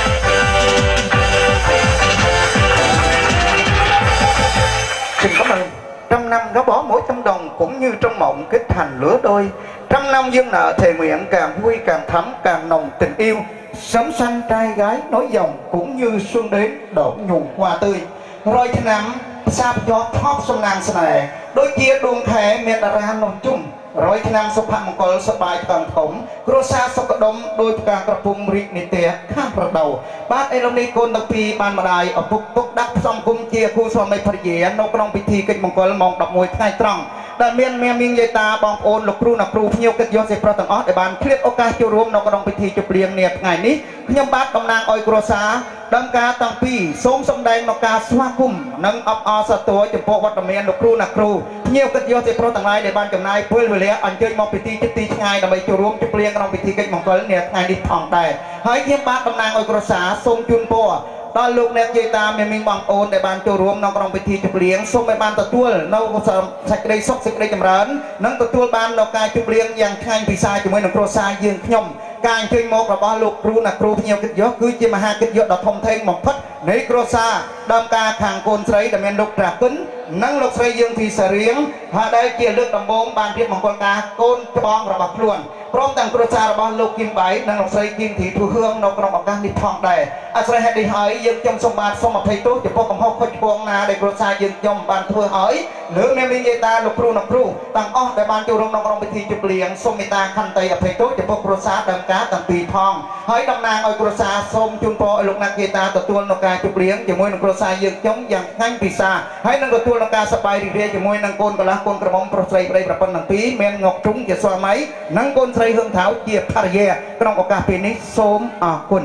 Xin cảm ơn. Trăm năm gắn bó mỗi trăm đồng cũng như trong mộng kết thành lứa đôi. Trăm năm duyên nợ thề nguyện càng vui càng thắm càng nồng tình yêu. Sớm xanh trai gái nối dòng cũng như xuân đến đổ nhuộm hoa tươi. Rồi thì nằm xa cho thóp sông nàng sài đôi kia đuông thẻ miền đà ra nồng chung. Rồi thì nằm sông phạm một col sông bài càng khổng cua xa sông cọ đom đôi càng cặp phùng rịt nịt tè khác bờ đầu bát eloni côn đặc pi ban mà đài ở phục túc đắc sông cung chia khu sông mây phật dễ nô trongพิธีកិច្ចមង្គលម៉ោងដប់មួយថ្ងៃត្រង់ដែលមានមានមានយាយតាបងប្អូនលោកគ្រូអ្នកគ្រូភ្ញៀវកិត្តិយសសេប្រុសទាំងអស់ដែលបានឃ្លាតឱកាសចូលរួមនៅក្នុងពិធីជប់លៀងនាថ្ងៃនេះខ្ញុំបាទតំណាងអុយគ្រួសារដើមការតាំងពីសូមសម្ដែងនៅការស្វាគមន៍និងអបអរសាទរចំពោះវត្តមានលោកគ្រូអ្នកគ្រូភ្ញៀវកិត្តិយសសេប្រុសទាំងឡាយដែលបានចំណាយពេលវេលាអញ្ជើញមកពិធីជិតទីថ្ងៃដើម្បីចូលរួមជប់លៀងក្នុងពិធីកិច្ចមង្គលនាថ្ងៃនេះផងដែរហើយខ្ញុំបាទតំណាងអុយគ្រួសារសូមជូនពរដល់លោកអ្នកយាយតាមានមីងបងប្អូនដែលបានចូលរួមនៅក្នុងពិធីជប់លៀងសូមឲ្យបានទទួលនៅសេចក្តីសុខសេចក្តីចម្រើននិងទទួលបាននៅការជប់លៀងយ៉ាងឆ្ងាញ់ពិសាជាមួយនឹងគ្រួសារយើងខ្ញុំការអញ្ជើញមករបស់លោកគ្រូអ្នកគ្រូភ្ញៀវកិត្តិយសគឺជាមហាកិត្តិយសដ៏ធំធេងបំផុតនៃគ្រួសារដើមការខាងកូនស្រីដែលមានលោកត្រាគិននិងលោកស្រីយើងធីសារៀងហើយដែលជាលើកដំបូងបានរៀបមង្គលការកូនច្បងរបស់ខ្លួនព្រមទាំងគ្រួសាររបស់លោកគឹមបៃនិងលោកស្រីគឹមធីធូហឿងនៅក្នុងឱកាសនេះផងដែរអាស្រ័យហេតុនេះហើយយើងខ្ញុំសូមបានសូមអភ័យទោសចំពោះកំហុសខុសឆ្គងណាដែលគ្រួសារយើងខ្ញុំបានធ្វើឲ្យលើមានមានយាយតាលោកគ្រូអ្នកគ្រូទាំងអស់ដែលបានចូលរួមនៅក្នុងពិធីជប់លៀងសូមមេត្តាខន្តីអភ័យទោសចំពោះគ្រួសារដើមការទាំងពីរផងហើយតំណាងឲ្យគ្រួសារសូមជូនពរឲ្យលោកអ្នកយាយតាទទួលនៅការជប់លៀងជាមួយនឹងគ្រួសារយើងខ្ញុំយ៉ាងឆ្ងាញ់ពិសាហើយនឹងទទួលនៅការសប្បាយរីករាយជាមួយនឹងកូនកន្លះកូនក្រមុំប្រុសស្រីប្តីប្រពន្ធទាំងពីរមានងុកទ្រុងជាស្វាមីនិងកូនស្រីហឹងថៅជាភរិយាក្នុងឱកាសពេលនេះសូមអរគុណ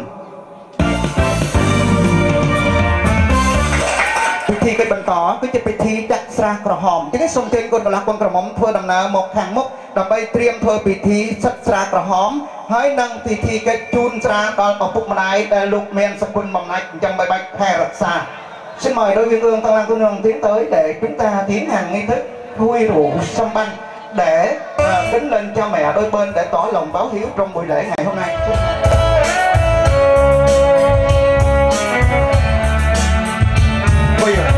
ពិធីកិច្ចបន្តគឺជាពិធីចាក់ស្រះក្រហមជានេះសូមជើញកូនកន្លះកូនក្រមុំធ្វើដំណើរមកខាងមុខដើម្បីត្រៀមធ្វើពិធីសិតស្រះក្រហមហើយនឹងពិធីកិច្ចជូនស្រាដល់ឪពុកម្ដាយដែលលោកមានសុខុនបំណាច់ចិញ្ចឹមបីបាច់ថែរក្សា Xin mời đôi viên ương Tăng Lan Cô Nương tiến tới để chúng ta tiến hành nghi thức khui rượu sâm banh để uh, kính lên cho mẹ đôi bên để tỏ lòng báo hiếu trong buổi lễ ngày hôm nay. Bây giờ.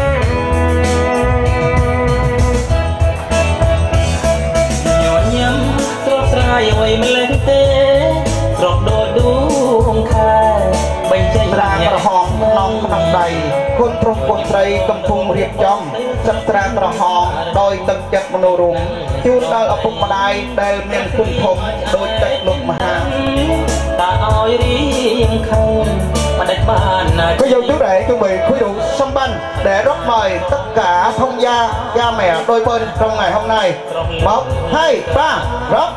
Nhỏ nhắm trót rai ôi mình lên tế rọt đôi đuông khai bánh chay là hòm nong nằm đầy khuôn trung quân tây cầm phung riệp trong sắp ra ra hòm đôi tầng chất mô rùm chun đôi ở phung mà đai đây miền phung thùng đôi tách lục mà hàng ta ôi riêng không mà đất bàn có dấu chú rể chuẩn bị khuy đủ sâm banh để rót mời tất cả thông gia cha mẹ đôi bên trong ngày hôm nay. Một hai ba rót.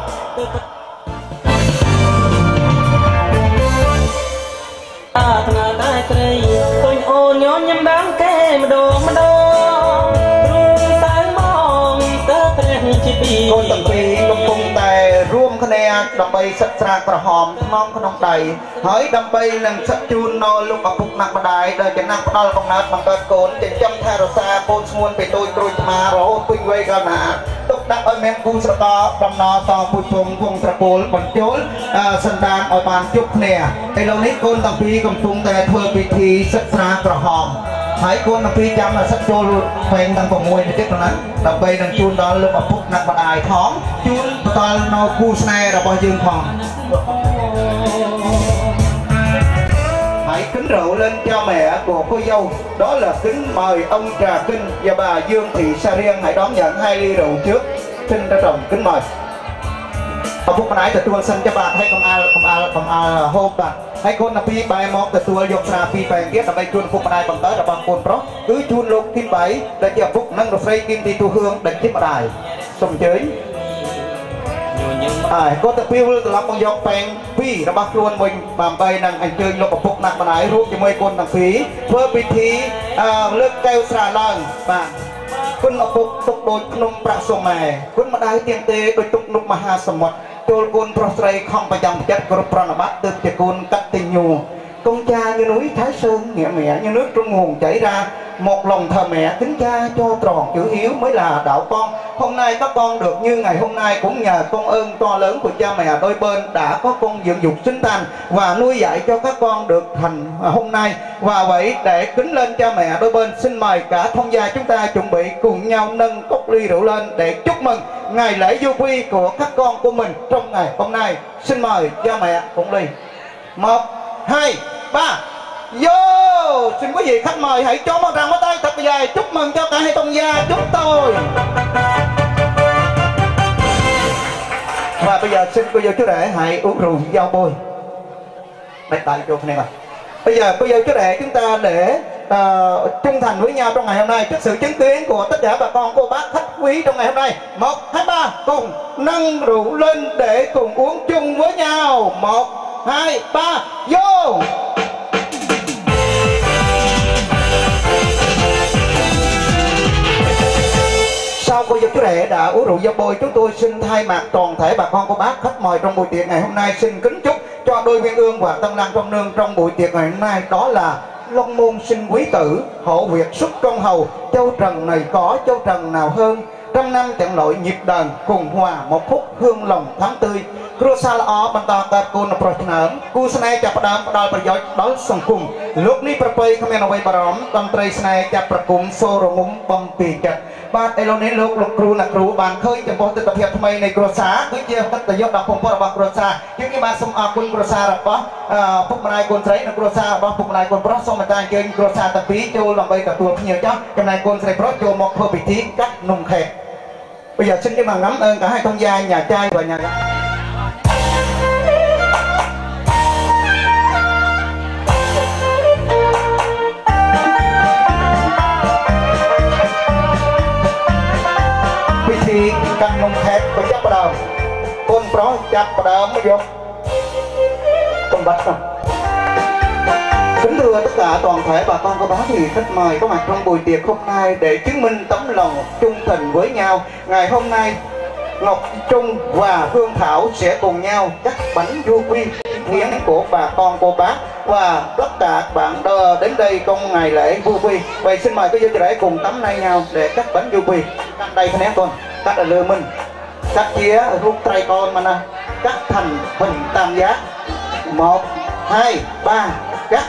Ta thà tai tây tôi ôn nhón nhắm đám kê mà đồ mà đồ rung sáng mong tớ tên chỉ bị con tầng phi công cung tàiរួមគ្នាដើម្បីសិក្សា ក្រហមថ្នមក្នុងដៃហើយដើម្បីនឹងសិក្សាជូននៅលោកឪពុកណាក់ម្ដាយដែលចំណាក់ផ្ដល់កំណើតបង្កើតកូនចិញ្ចឹមថែរក្សាកូនស្ងួនពីតូចក្រូចថ្មរហូតពេញវ័យកាលណាទុកដាក់ឲ្យមានគូស្រករដំណរតពូជពងវងត្រកូលបញ្ចូលសន្តានឲ្យបានជប់គ្នាឥឡូវនេះកូនទាំងពីរកំពុងតែធ្វើពិធីសិក្សាក្រហមហើយកូនទាំងពីរចាំតែសិក្សាចូលពេញទាំង៦នេះទៀតប៉ុណ្ណឹងដើម្បីនឹងជូនដល់លោកឪពុកណាក់ម្ដាយផងជូនបន្តនៅគូស្នេហ៍របស់យើងផងhãy kính rượu lên cho mẹ của cô dâu đó là kính mời ông Trà Kinh và bà Dương Thị Sa Riêng hãy đón nhận hai ly rượu trước xin trân trọng kính mời ông phúc nãy từ tuôn xin cho bạn hay công ai công ai công ai hôm bạn hãy con là phi bài mọc từ tuôn dọc ra phi bèn biết là bay chuôn phúc nãy bằng tới là bằng cồn pro cứ chuôn lục kim bảy để cho phúc nâng được xây kim thì tu hương đánh tiếp đài sông chơi à có tập phiêu từ lắm bằng dọc bèn phi là bác luôn mình bàn bay năng anh chơi lục phúc nặng mà nãy rút cho mấy con thằng phí với vị trí lướt keo xà lần bạn គុណអពុកទុកដូចភ្នំប្រាក់សុម៉ែគុណម្ដាយទៀងទេដូចទុកនុកមហាសមុទ្រចូលគុណប្រុសស្រីខំប្រចាំចិត្តគ្រប់ប្រណិប័តទើបជាគុណកតញ្ញូcông cha như núi Thái Sơn nghĩa mẹ như nước trong nguồn chảy ra một lòng thờ mẹ kính cha cho tròn chữ hiếu mới là đạo con. Hôm nay các con được như ngày hôm nay cũng nhờ công ơn to lớn của cha mẹ đôi bên đã có con dưỡng dục sinh thành và nuôi dạy cho các con được thành hôm nay. Và vậy để kính lên cha mẹ đôi bên, xin mời cả thông gia chúng ta chuẩn bị cùng nhau nâng cốc ly rượu lên để chúc mừng ngày lễ du quy của các con của mình trong ngày hôm nay. Xin mời cha mẹ cùng ly. Một, hai, ba, vô! Xin quý vị khách mời hãy cho một tràng pháo tay thật dài chúc mừng cho cả hai tông gia chúng tôi. Và bây giờ xin cô dâu chú rể hãy uống rượu giao bôi. Đây tại chỗ này mà. Bây giờ cô dâu chú rể chúng ta để uh, trung thành với nhau trong ngày hôm nay trước sự chứng kiến của tất cả bà con cô bác khách quý trong ngày hôm nay. Một, hai, ba, cùng nâng rượu lên để cùng uống chung với nhau. Một, hai, ba, vô! Sau cô dâu chú rể đã uống rượu giao bôi, chúng tôi xin thay mặt toàn thể bà con cô bác khách mời trong buổi tiệc ngày hôm nay xin kính chúc cho đôi Nguyên Ương và Tân Lang Công Nương trong buổi tiệc ngày hôm nay đó là Long Môn sinh quý tử, hộ Việt xuất công hầu, châu trần này có châu trần nào hơn, trăm năm chẳng lội nhịp đàn cùng hòa một khúc hương lòng thắm tươi. Krusaល្អបន្តកើតគូនប្រុសឆ្នើមគូស្នេហ៍ចាប់ផ្ដើមផ្ដល់ប្រយោជន៍ដល់សង្គមលោកនេះប្រពៃគ្មានអ្វីបារម្ភតន្ត្រីស្នេហ៍ចាប់ប្រគំសូររងំបំពីចិត្តបាទឥឡូវនេះលោកលោកគ្រូអ្នកគ្រូបានឃើញចំពោះទិដ្ឋភាពថ្មីនៃគ្រួសារគឺជាកិត្តិយសដ៏បំផុតរបស់គ្រួសារយើងនេះបាទសូមអរគុណគ្រួសាររបស់ពុកម្ដាយកូនស្រីនិងគ្រួសាររបស់ពុកម្ដាយកូនប្រុសសូមអញ្ជើញគ្រួសារទាំងពីរចូលដើម្បីទទួលភ្ញៀវចោះចំណែកកូនស្រីប្រុសចូលមកធ្វើពិធីកាត់នំខេកbây giờ xin cảm ơn cả hai thông gia nhà trai và nhà gái. Thì cắt nông thép có chắc bắt đầu con pro chắc bắt đầu mới vô con bắt rồi. Kính thưa tất cả toàn thể bà con cô bác thì khách mời có mặt trong buổi tiệc hôm nay để chứng minh tấm lòng trung thành với nhau. Ngày hôm nay Ngọc Trung và Hương Thảo sẽ cùng nhau cắt bánh du quy hiến của bà con cô bác và tất cả các bạn đến đây trong ngày lễ du quy. Vậy xin mời quý vị để cùng tắm nay nhau để cắt bánh du quy. Cắt đây thân con, cắt ở lừa mình, cắt chia rút tay con mà nè, cắt thành hình tam giác. Một, hai, ba, cắt.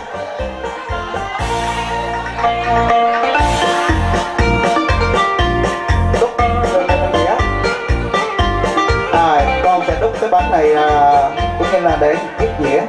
Đúc à, con sẽ đúc cái bánh này à, cũng như là để viết dĩa.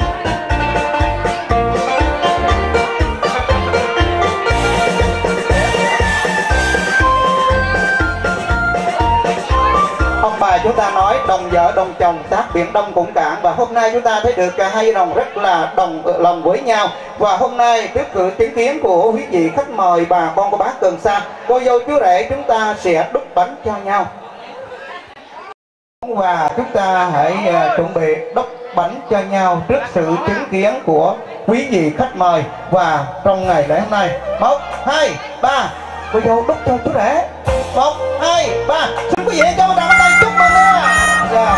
Ông bà chúng ta nói đồng vợ đồng chồng tác biển đông cũng cạn, và hôm nay chúng ta thấy được cả hai đồng rất là đồng lòng với nhau. Và hôm nay trước sự chứng kiến của quý vị khách mời bà con cô bác gần xa, cô dâu chú rể chúng ta sẽ đúc bánh cho nhau. Và chúng ta hãy uh, chuẩn bị đúc bánh cho nhau trước sự chứng kiến của quý vị khách mời. Và trong ngày lễ hôm nay, một, hai, ba, cô dâu đúc cho chú rể. Một, hai, ba, xin quý vị cho một tràng pháo tay chúc mừng nha. Dạ.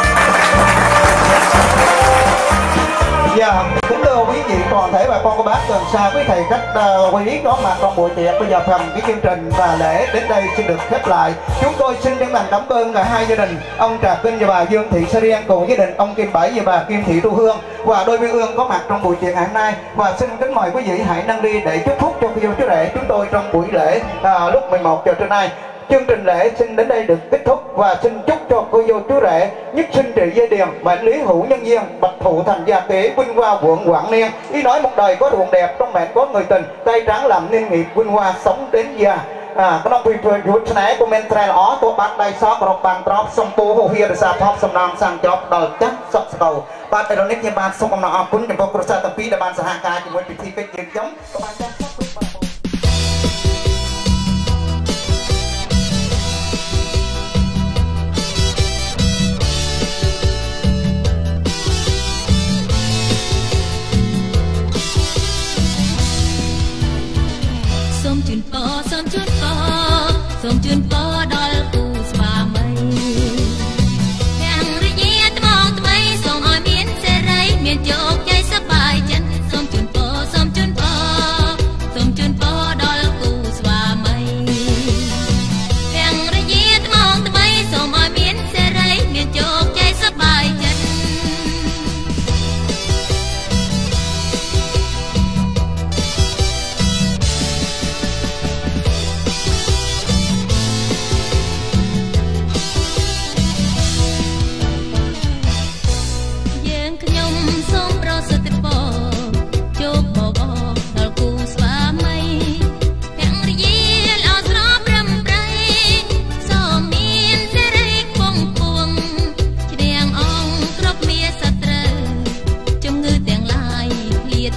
Dạ, kính thưa quý vị toàn thể bà con cô bác gần xa, quý thầy khách uh, quý có mặt trong buổi tiệc. Bây giờ phần cái chương trình và lễ đến đây xin được khép lại. Chúng tôi xin chân thành cảm ơn cả hai gia đình, ông Trà Kinh và bà Dương Thị Sa Riêng cùng gia đình ông Kim Bảy và bà Kim Thị Tu Hương và đôi Nguyên Ương có mặt trong buổi tiệc ngày hôm nay. Và xin kính mời quý vị hãy nâng ly để chúc phúc cho cô dâu chú rể chúng tôi trong buổi lễ uh, lúc mười một giờ trưa nay. Chương trình lễ xin đến đây được kết thúc và xin chúc cho cô dâu chú rể nhất sinh trị dây điềm, mệnh lý hữu nhân duyên, bạch thụ thành gia kế, vinh hoa vượng quảng niên. Ý nói một đời có ruộng đẹp, trong mệnh có người tình, tay trắng làm nên nghiệp, vinh hoa sống đến già. À, các ông quý vị chú này comment trail ó tôi bắt đây xót rồi bàn drop xong tu hồ hiền sa top xong nam sang job đời chắc sắp cầu. Bạn đây là nét như bạn xong ông nào áp cún trong cuộc sa tập phí để bạn sẽ hàng ca chỉ muốn bị thi cái chuyện giống các bạn chắc. Some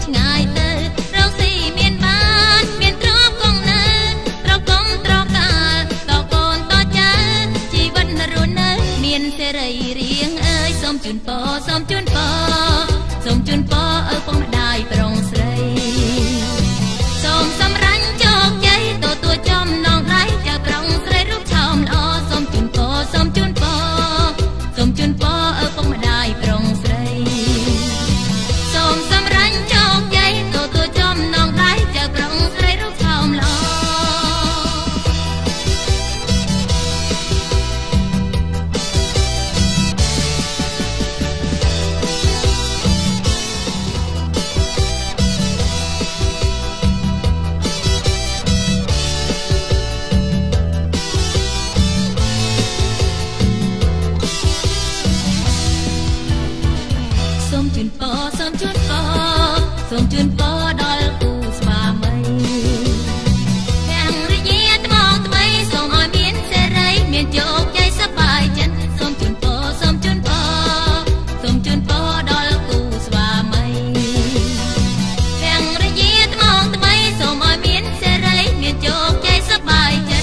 ឆ្ងាយទៅរកស៊ីមានបានមានទ្រព្យកងនៅត្រកងត្រកាលតកូនតចៅជីវិតរស់នៅមានសេរីរៀងអើយសូមជូនពរសូមជូនពរសូមជូនពរឪពុកម្ដាយប្រុងស្រីសូមសម្រាញ់ជោគជ័យទទួលចំណងដៃចៅប្រុងស្រីរូបឆោមល្អសូមជូនពរសូមជូនពរសូមជូនពរឪពុកម្ដាយប្រុងស្រីសូមសម្រាញ់ជោគជ័យទទួលចំណងដៃចៅប្រុងស្រីរូបឆោមល្អសូមជូនពរសូមជូនពរសូមជូនពរដល់គូស្វាមីភរិយាថ្មថ្មីសូមឲ្យមានសេរីមានជោគជ័យសប្បាយចិត្តសូមជូនពរសូមជូនពរសូមជូនពរដល់គូស្វាមីភរិយាថ្មថ្មីសូមឲ្យមានសេរីមានជោគជ័យសប្បាយចិត្ត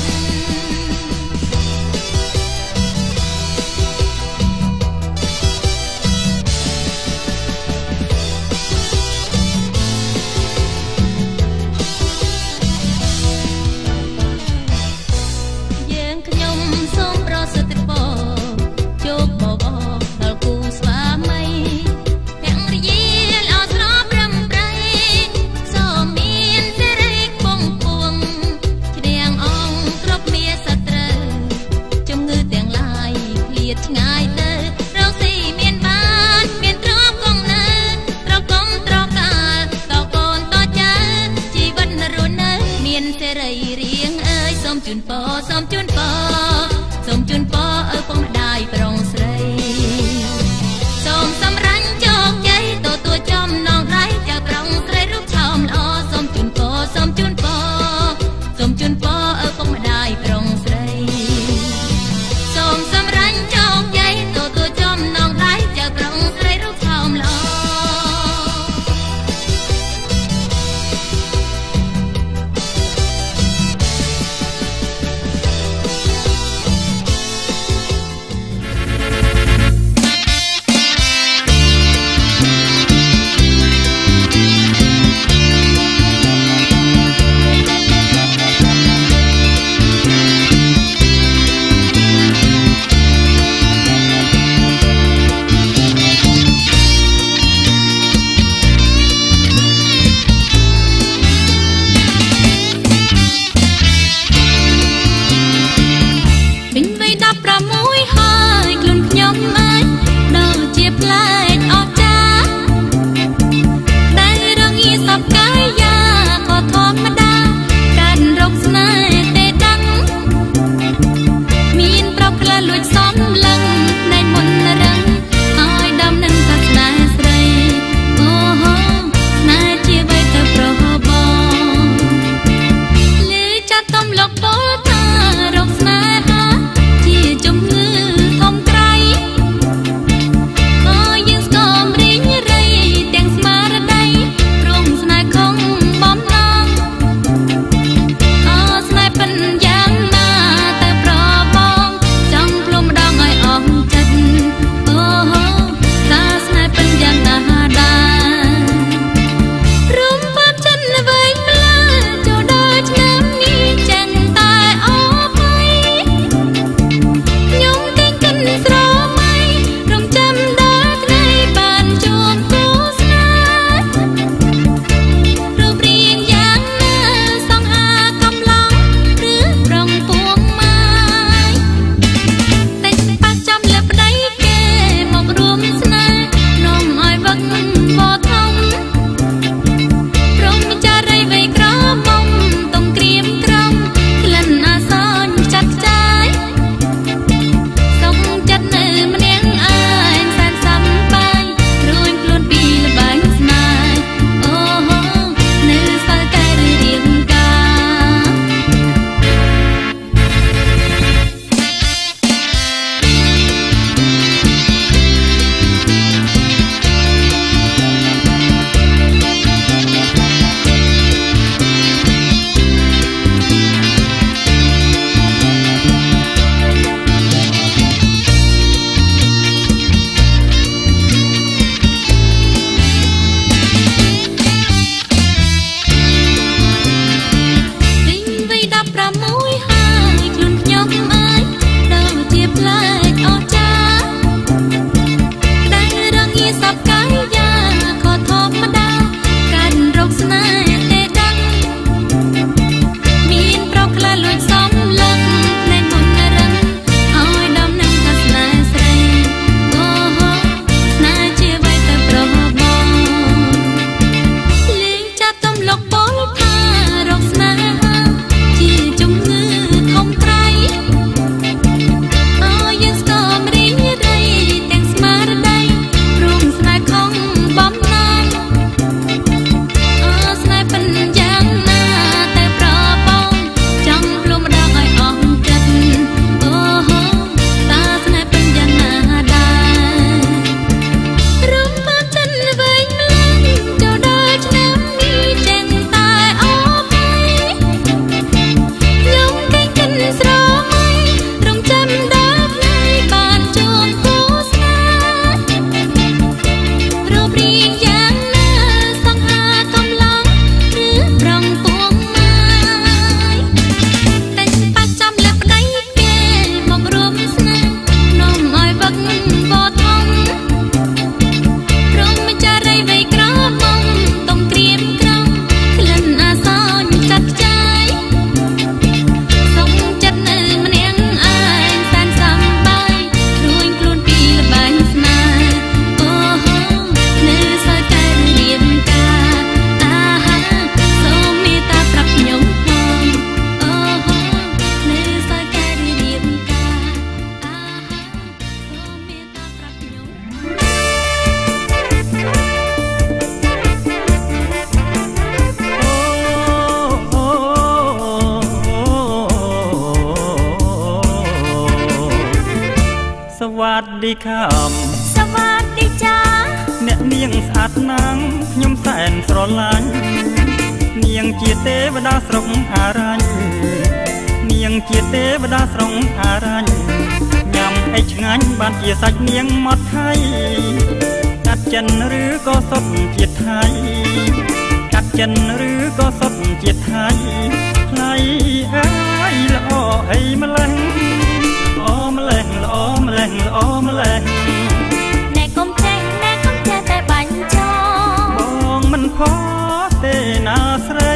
ดีครับสวัสดีจ้าអ្នកនាងស្អាតណាស់ខ្ញុំសែនស្រឡាញ់នាងជាទេវតាស្រុកអារញ្ញនាងជាទេវតាស្រុកអារញ្ញញ៉ាំអីឆ្ងាញ់បានជាសាច់នាងមកថៃកាត់ចិនឬក៏សុទ្ធជាតិថៃកាត់ចិនឬក៏សុទ្ធជាតិថៃថ្លៃអើយល្អអីម្លេះល្អម្លេះល្អម្លេះល្អម្លេះអ្នកកុំចេះអ្នកកុំចេះតែបាញ់ចោលបងមិនផុសទេណាស្រី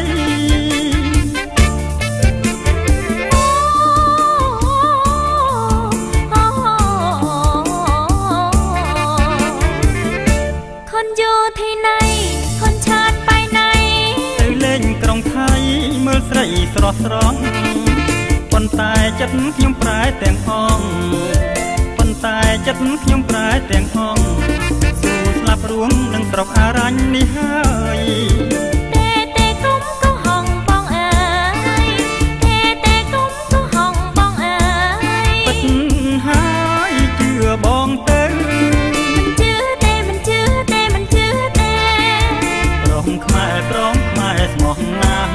คนอยู่ที่ไหนคนชาติไปไหนទៅលេងក្រុងថៃមើលស្រីស្រស់ស្រង់ប៉ុន្តែចិត្តខ្ញុំប្រែទាំងអងប៉ុន្តែចិត្តខ្ញុំប្រែទាំងអងស៊ូស្លាប់រួមនឹងស្រុកអារញ្ញនេះហើយទេទេគុំក៏ហងបងអើយទេទេគុំក៏ហងបងអើយពិតហើយជឿបងទៅមិនជឿទេមិនជឿទេមិនជឿទេប្រងខ្មែរប្រងខ្មែរស្មោះណាស់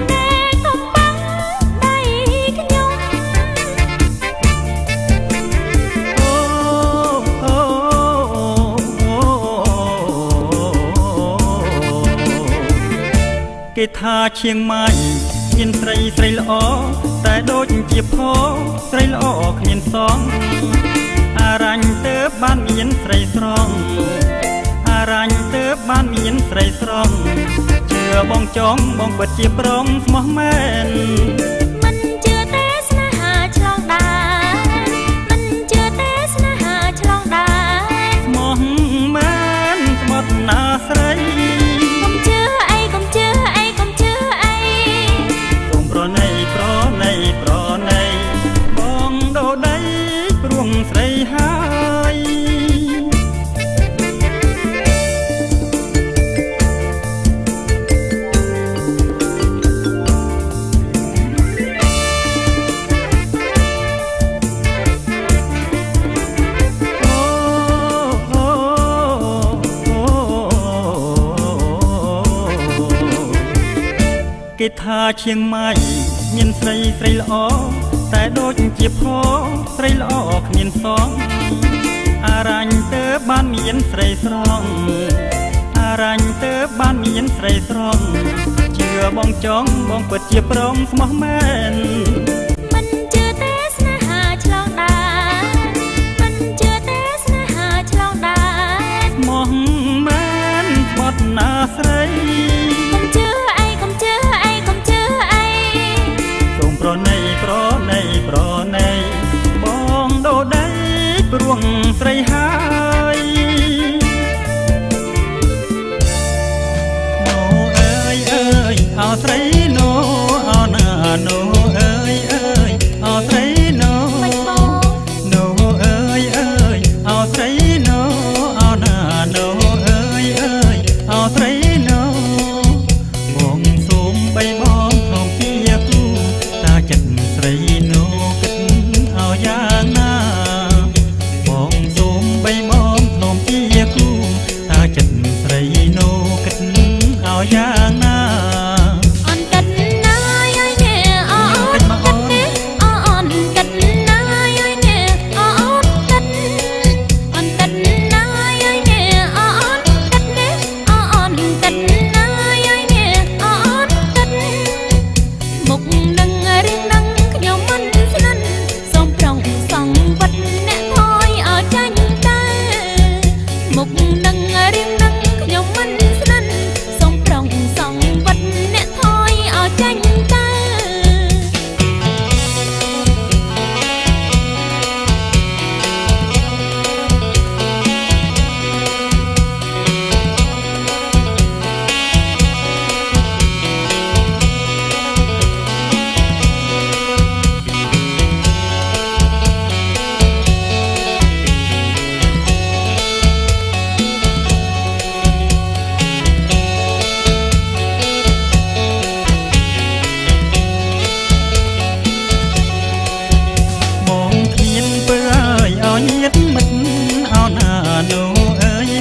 គេថាឈៀងម៉ៃមានស្រីស្រីល្អតែដូចជាផស្រីល្អគ្មានសងអារញ្ញទៅបានមានស្រីស្រងអារញ្ញទៅបានមានស្រីស្រងជឿបងចង់បងពិតជាប្រងស្មោះមែនមិនជឿទេស្នេហាឆ្លងដែនមិនជឿទេស្នេហាឆ្លងដែនស្មោះមែនស្មោះណាស្រីកុំជឿអីកុំជឿអីប្រណីប្រណីប្រណីបងដូរដីព្រួងស្រីហើយគេថាឈៀងម៉ៃមានស្រីស្រីល្អតែដូចជាផស្រីល្អគ្មានសងអារញ្ញទៅបានមានស្រីស្រងអារញ្ញទៅបានមានស្រីស្រងជឿបងចង់បងពិតជាប្រងស្មោះមែនមិនជឿទេស្នេហាឆ្លងដែនមិនជឿទេស្នេហាឆ្លងដែនស្មោះមែនស្បត់ណាស្រីកុំជឿអីកុំជឿអីកុំជឿអីសូមប្រណីប្រណីប្រណីបងដូរដីព្រួងស្រីហើយណូអើយអើយអោស្រីណូអោណាណូអើយអើយអោស្រីណូណូអើយអើយអោស្រីណូអោណាណូអើយអើយអោស្រីណូបងសូមបីបងក្នុងពីគូតាចិត្តស្រីណូគិតអោយ៉ាងណាបងសូមបីបងក្នុងពីគូតាចិត្តស្រីណូគិតអោយ៉ាងណាអនកិតណាយយនេះអអនកិតនេះអអនកិតណាយយនេះអអនកិតអនកិតណាយយនេះអអនកិតនេះអអនកិតណាយយនេះអអនកិតមុខនឹងរៀងនឹងខ្ញុំមិនស្និទ្ធសូមប្រងសងវត្តអ្នកថយអោចាញ់តែមុខនឹងរៀងនឹងខ្ញុំមិនស្និទ្ធសូមប្រងសងវត្តអ្នកថយអោចាញ់តែ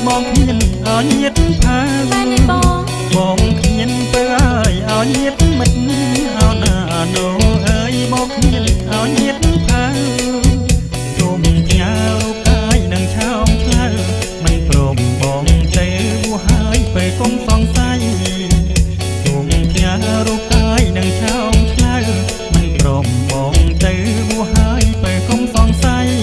មកគ្មានអោញាតផៅបងបងគ្មានពើអើយអោញាតមិនអោណាណូអើយមកគ្មានអោញាតផៅទុំផ្ញើរូបកាយនឹងឆោមផ្លូវមិនព្រមបងទេវហើយពេលកុំសង្ស័យទុំផ្ញើរូបកាយនឹងឆោមផ្លូវមិនព្រមបងទេវហើយពេលកុំសង្ស័យ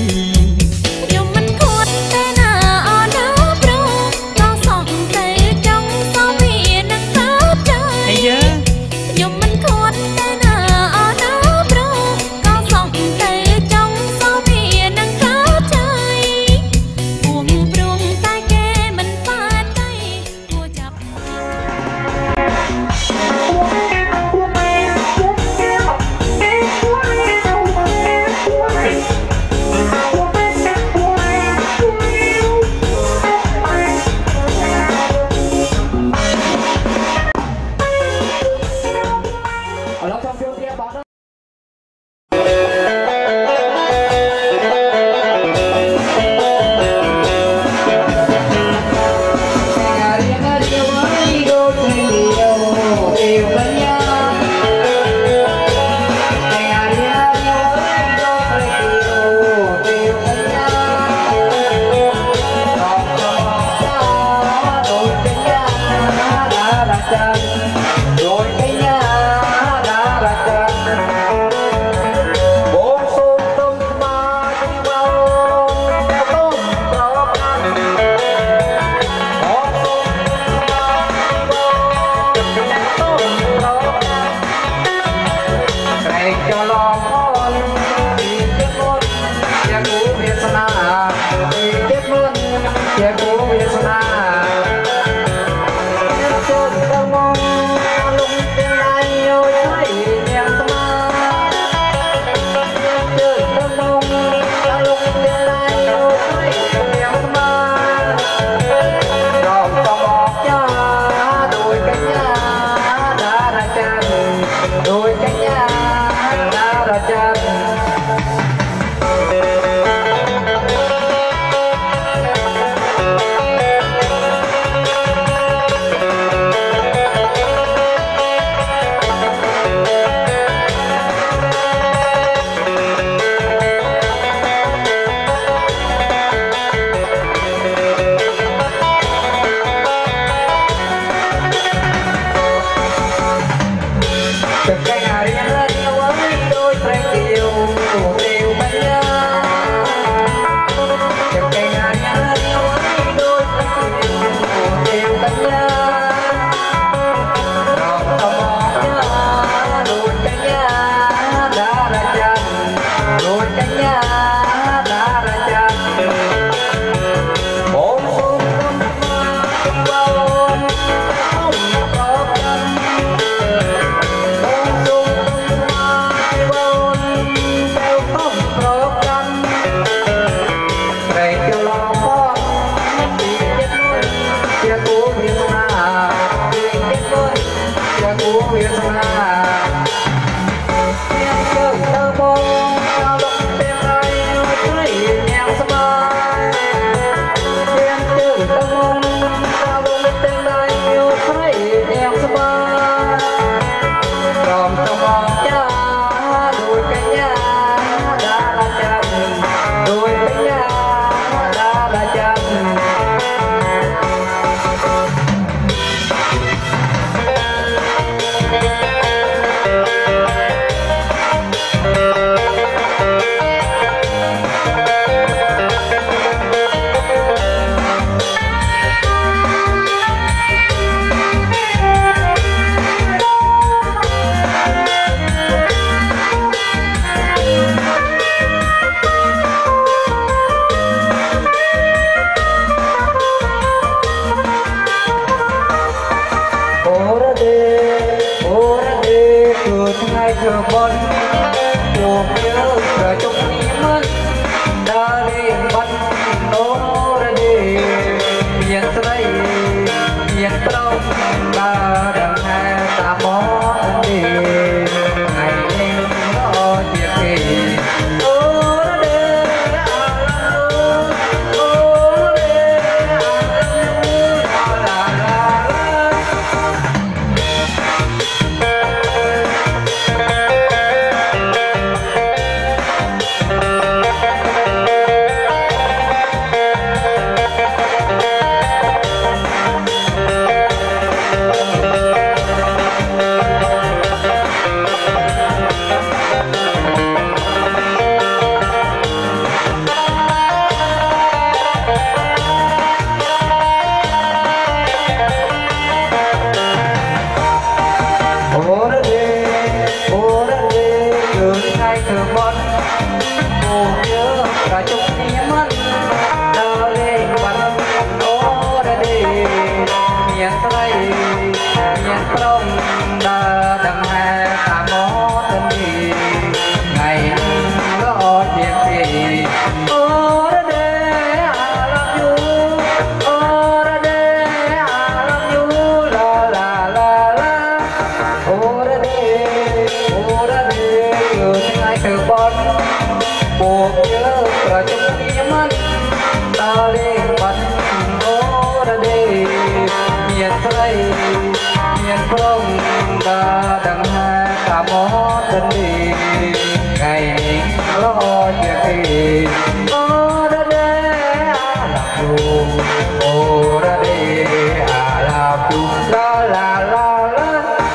ស្រីមានព្រមដល់ដឹងថាកាមត់ទៅថ្ងៃនេះល្អជាងគេអូរ៉ាដេអាឡាប់យូអូរ៉ាដេអាឡាប់យូឡាឡាឡាឡា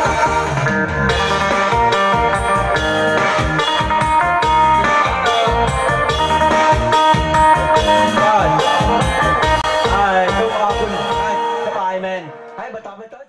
ហើយសូមអរគុណហើយសប្បាយមែនហើយបន្តទៅទៅ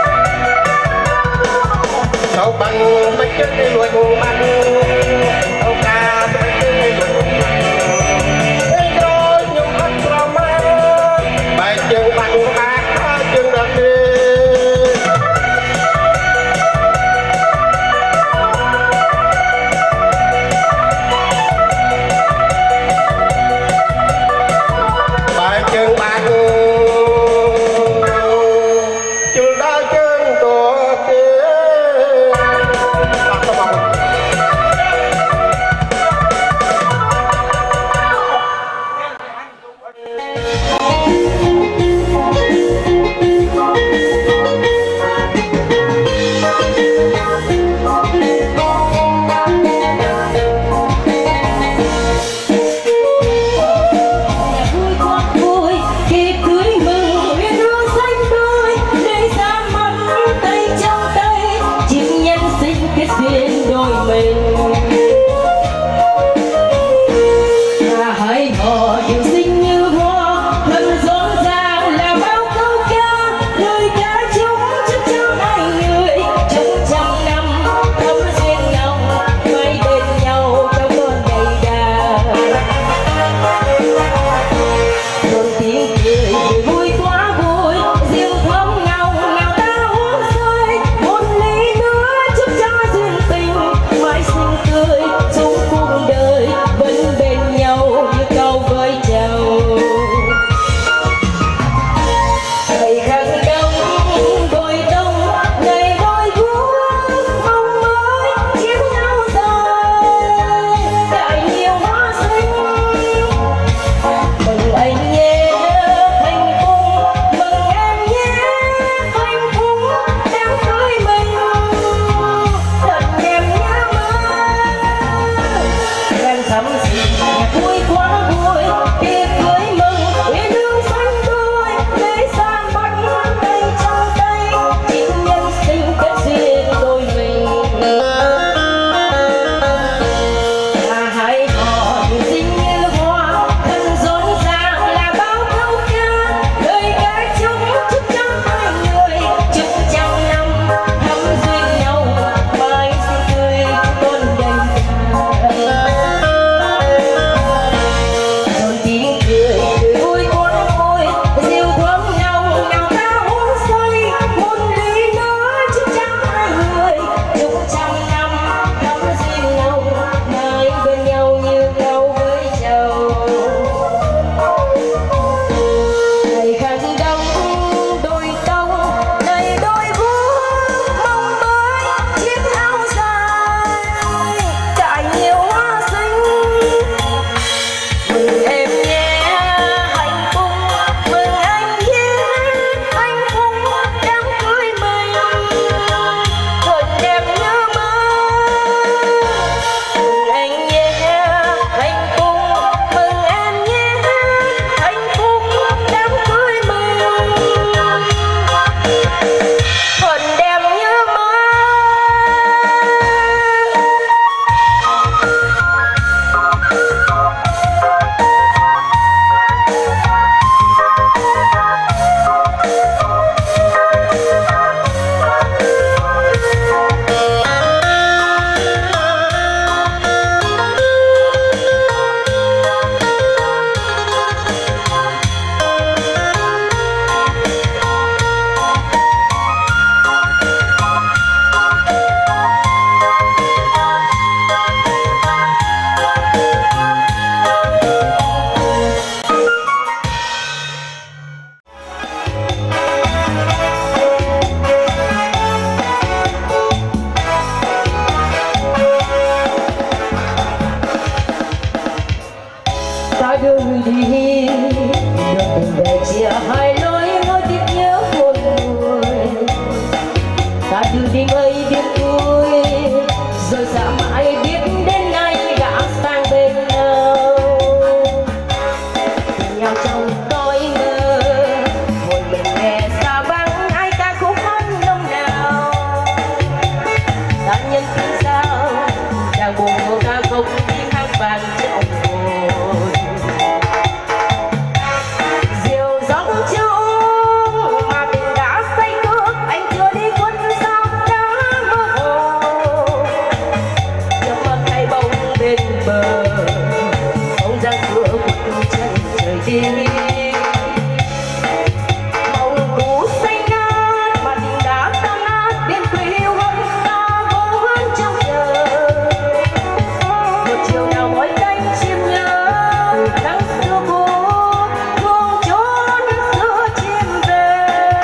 បានមិនចិត្តលួចបាត់ màu cũ xanh ngát mà tình đã tan nát biên thủy yêu hận ta vô vươn trong trời. Một chiều nào mỏi cánh chim nhớ nắng xưa vô buông trốn giữa chim về.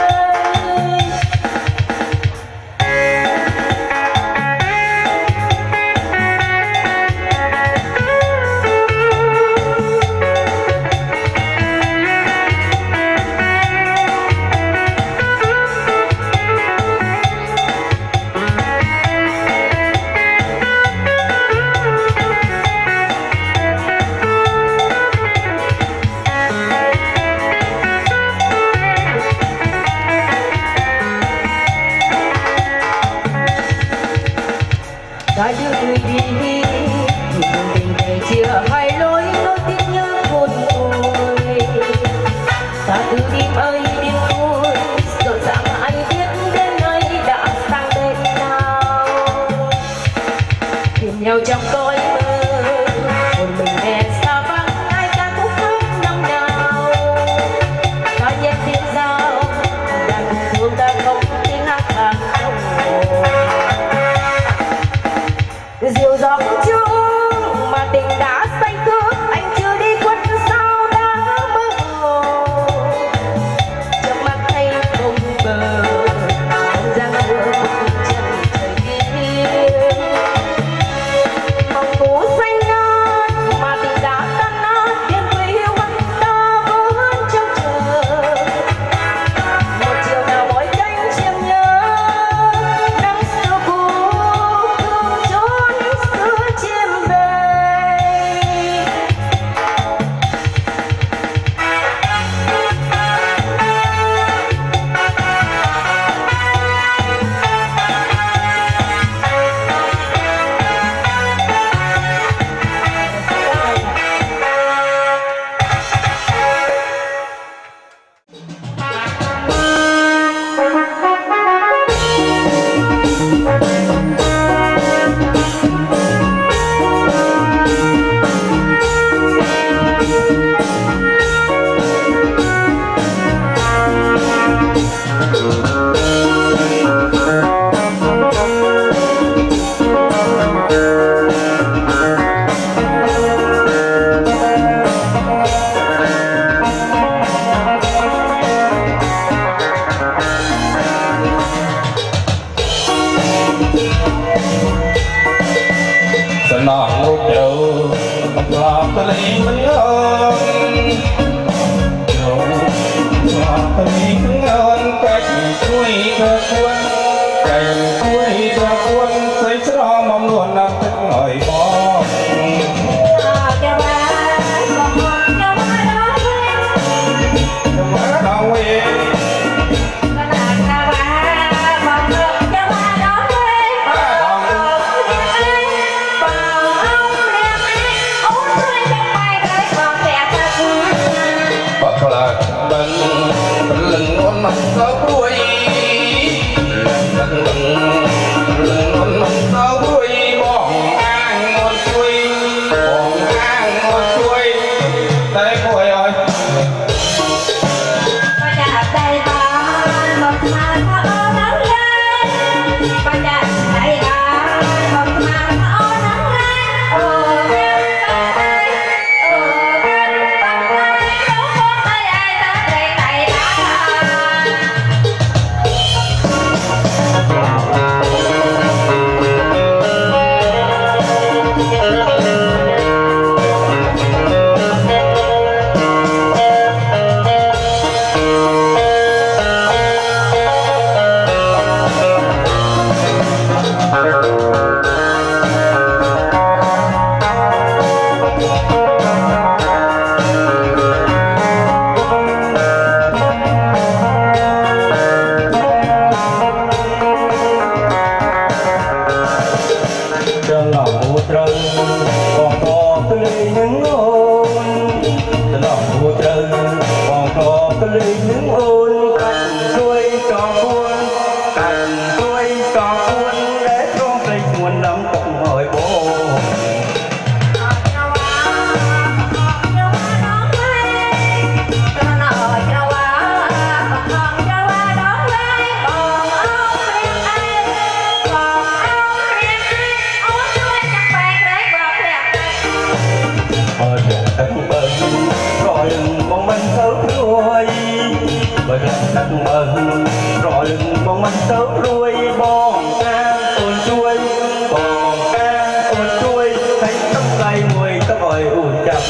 Ta đưa người đi thì đường tình này chia hai lối nỗi tiếc nhớ buồn ngồi. Ta cứ đi ơi đi thôi rồi chẳng ai biết đến nay đã sang bên nào. Tìm nhau trong cõi mơ một mình nghe xa vắng ai ca khúc hát năm nào. Ta nhét tiếng giao đàn thương ta không tiếng hát hàng không diều gió chung mà tình đã say cướp anh chưa đi khuất sao đã mơ hồ. Chợp mắt thấy không bờ không gian mưa chân trời kia màu cũ xanh ngát mà tình đã tan nát biên thủy yêu hận ta vô vươn trong trời. Một chiều nào mỏi cánh chim nhớ nắng xưa cũ thương trốn giữa chim về. Nó lúc đầu lọt ta lấy mấy ơn lọt ta lấy mấy ơn cạnh cuối thơ cuốn cạnh cuối thơ cuốn xây cho mong luôn nằm thức ngồi bó cho má đó quê Hãy ยอุ่นจับ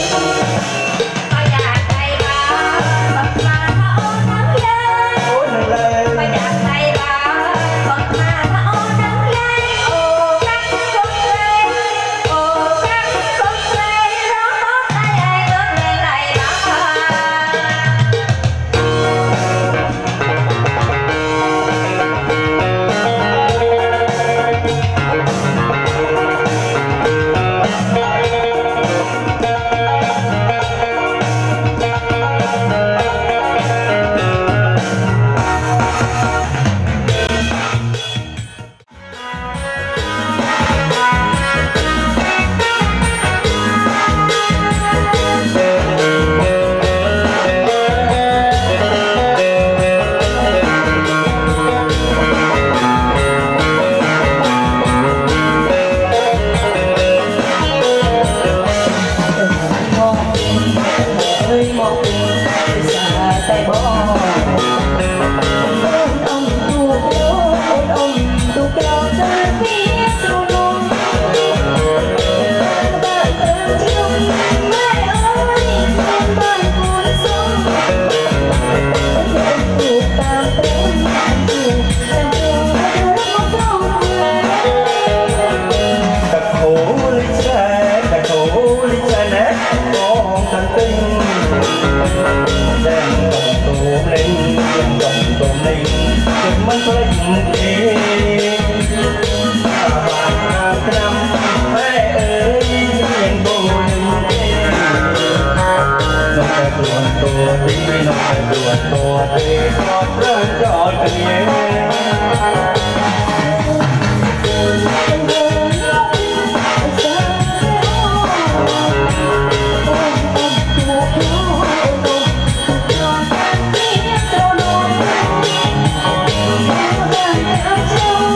Hãy subscribe cho kênh Ghiền Mì Gõ để không bỏ lỡ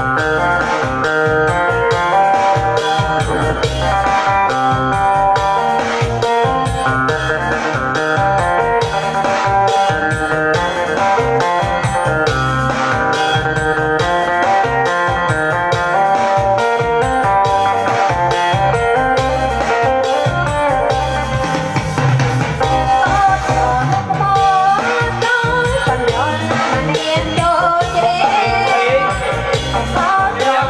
Hãy subscribe cho kênh Ghiền Mì Gõ để không bỏ lỡ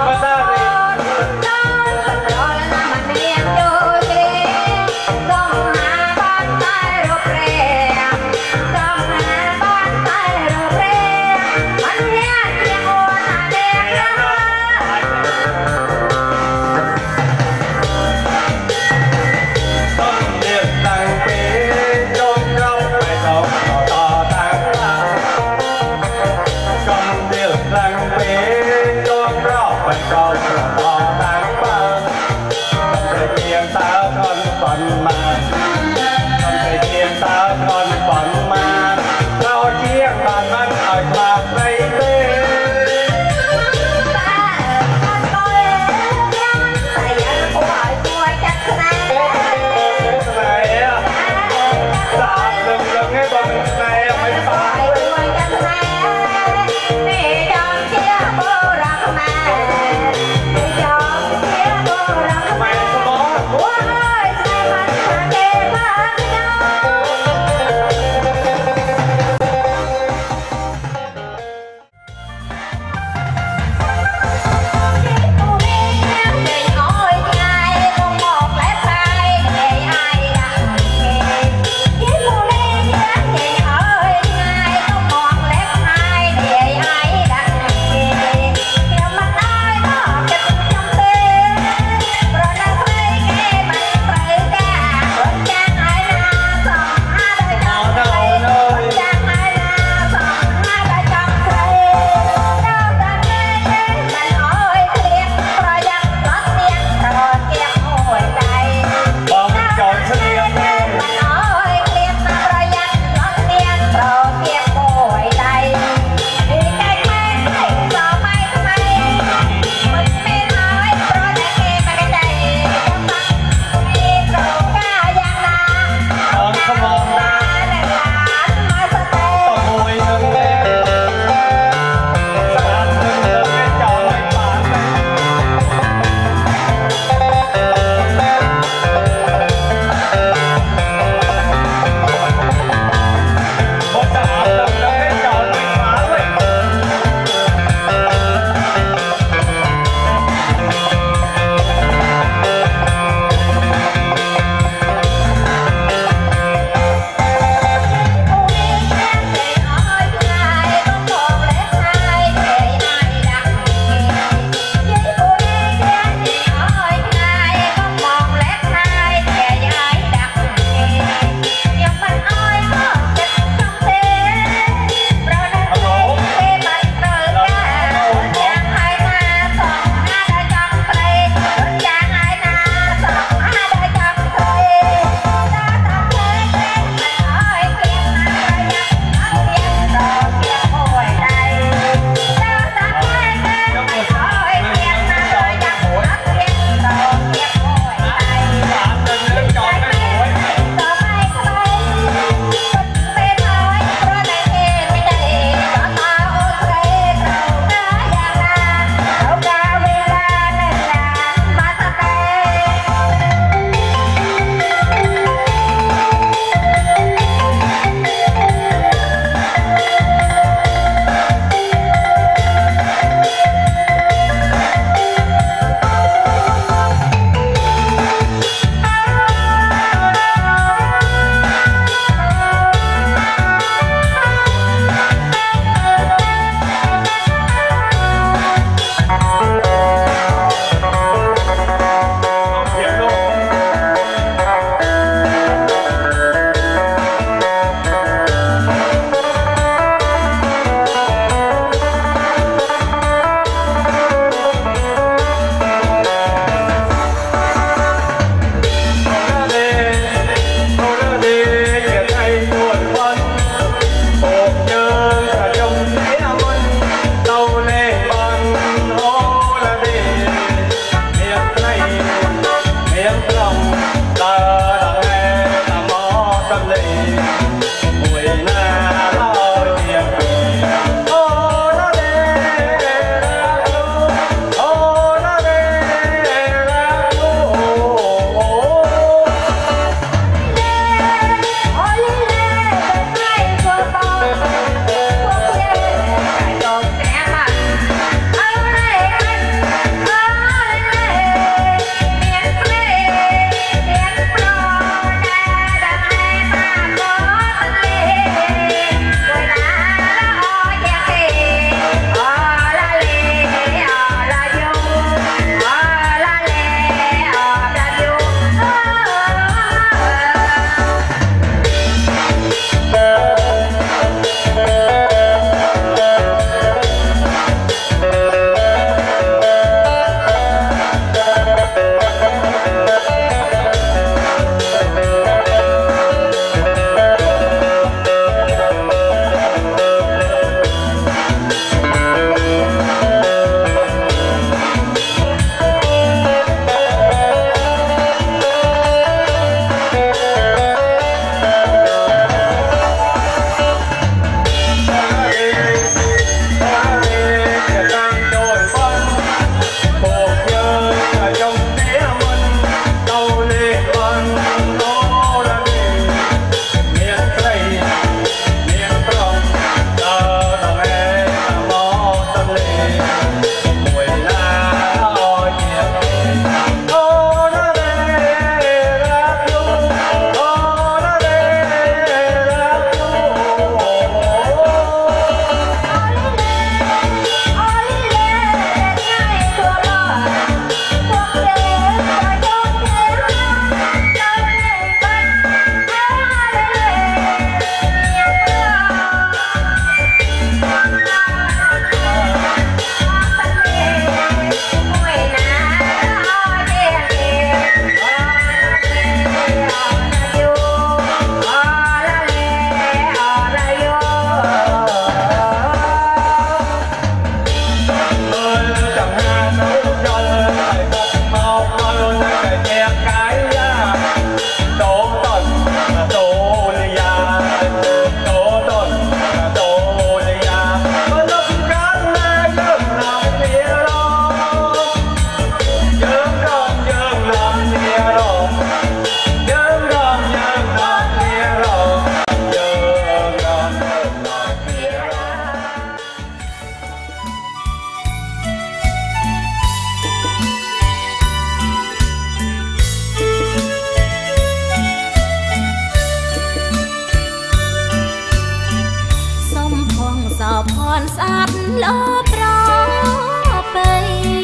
ល្អប្រពៃ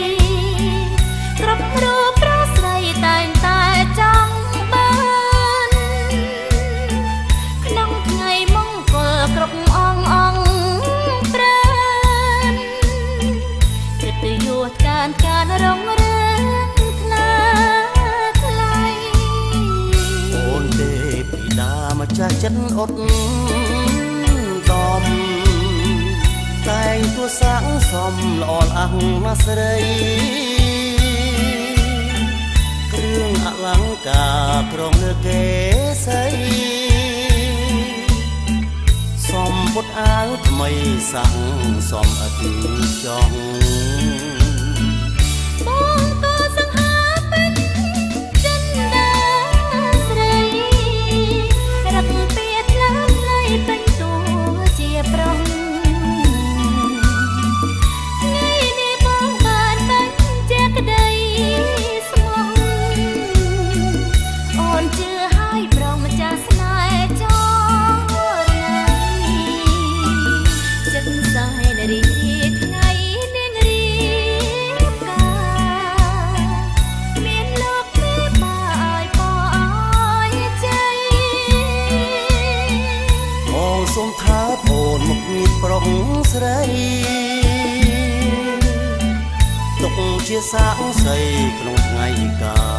គ្រប់រូបប្រស្រីតែងតែចង់បានក្នុងថ្ងៃមង្គលគ្រប់អងអងប្រានកិត្តិយសការការរងរឿងថ្លាថ្លៃអូនទេពីដាម្ចាស់ចិនអត់ដំតែងទួសាងសំល្អអង្ណាស្រីគ្រឿងអលង្ការក្រងលើកេសីសំពុតអាវថ្មីសាំងសំអតិចង់បងក៏សង្ហាពេញចិនដាស្រីរកពីថ្លើមថ្លៃពេញតួជាប្រុសថ្ងៃនេះបងបានបាញ់ជាក្តីស្មោះអូនជឿហើយប្រងម្ចាស់ស្នេហ៍ចរណៃចិត្តសែនរីថ្ងៃនាងរៀបការមានលោកមេបាយបឲ្យใจបងសូមថាអូនមកងៀតប្រុសស្រីទុកជាសាក់សីក្នុងថ្ងៃកា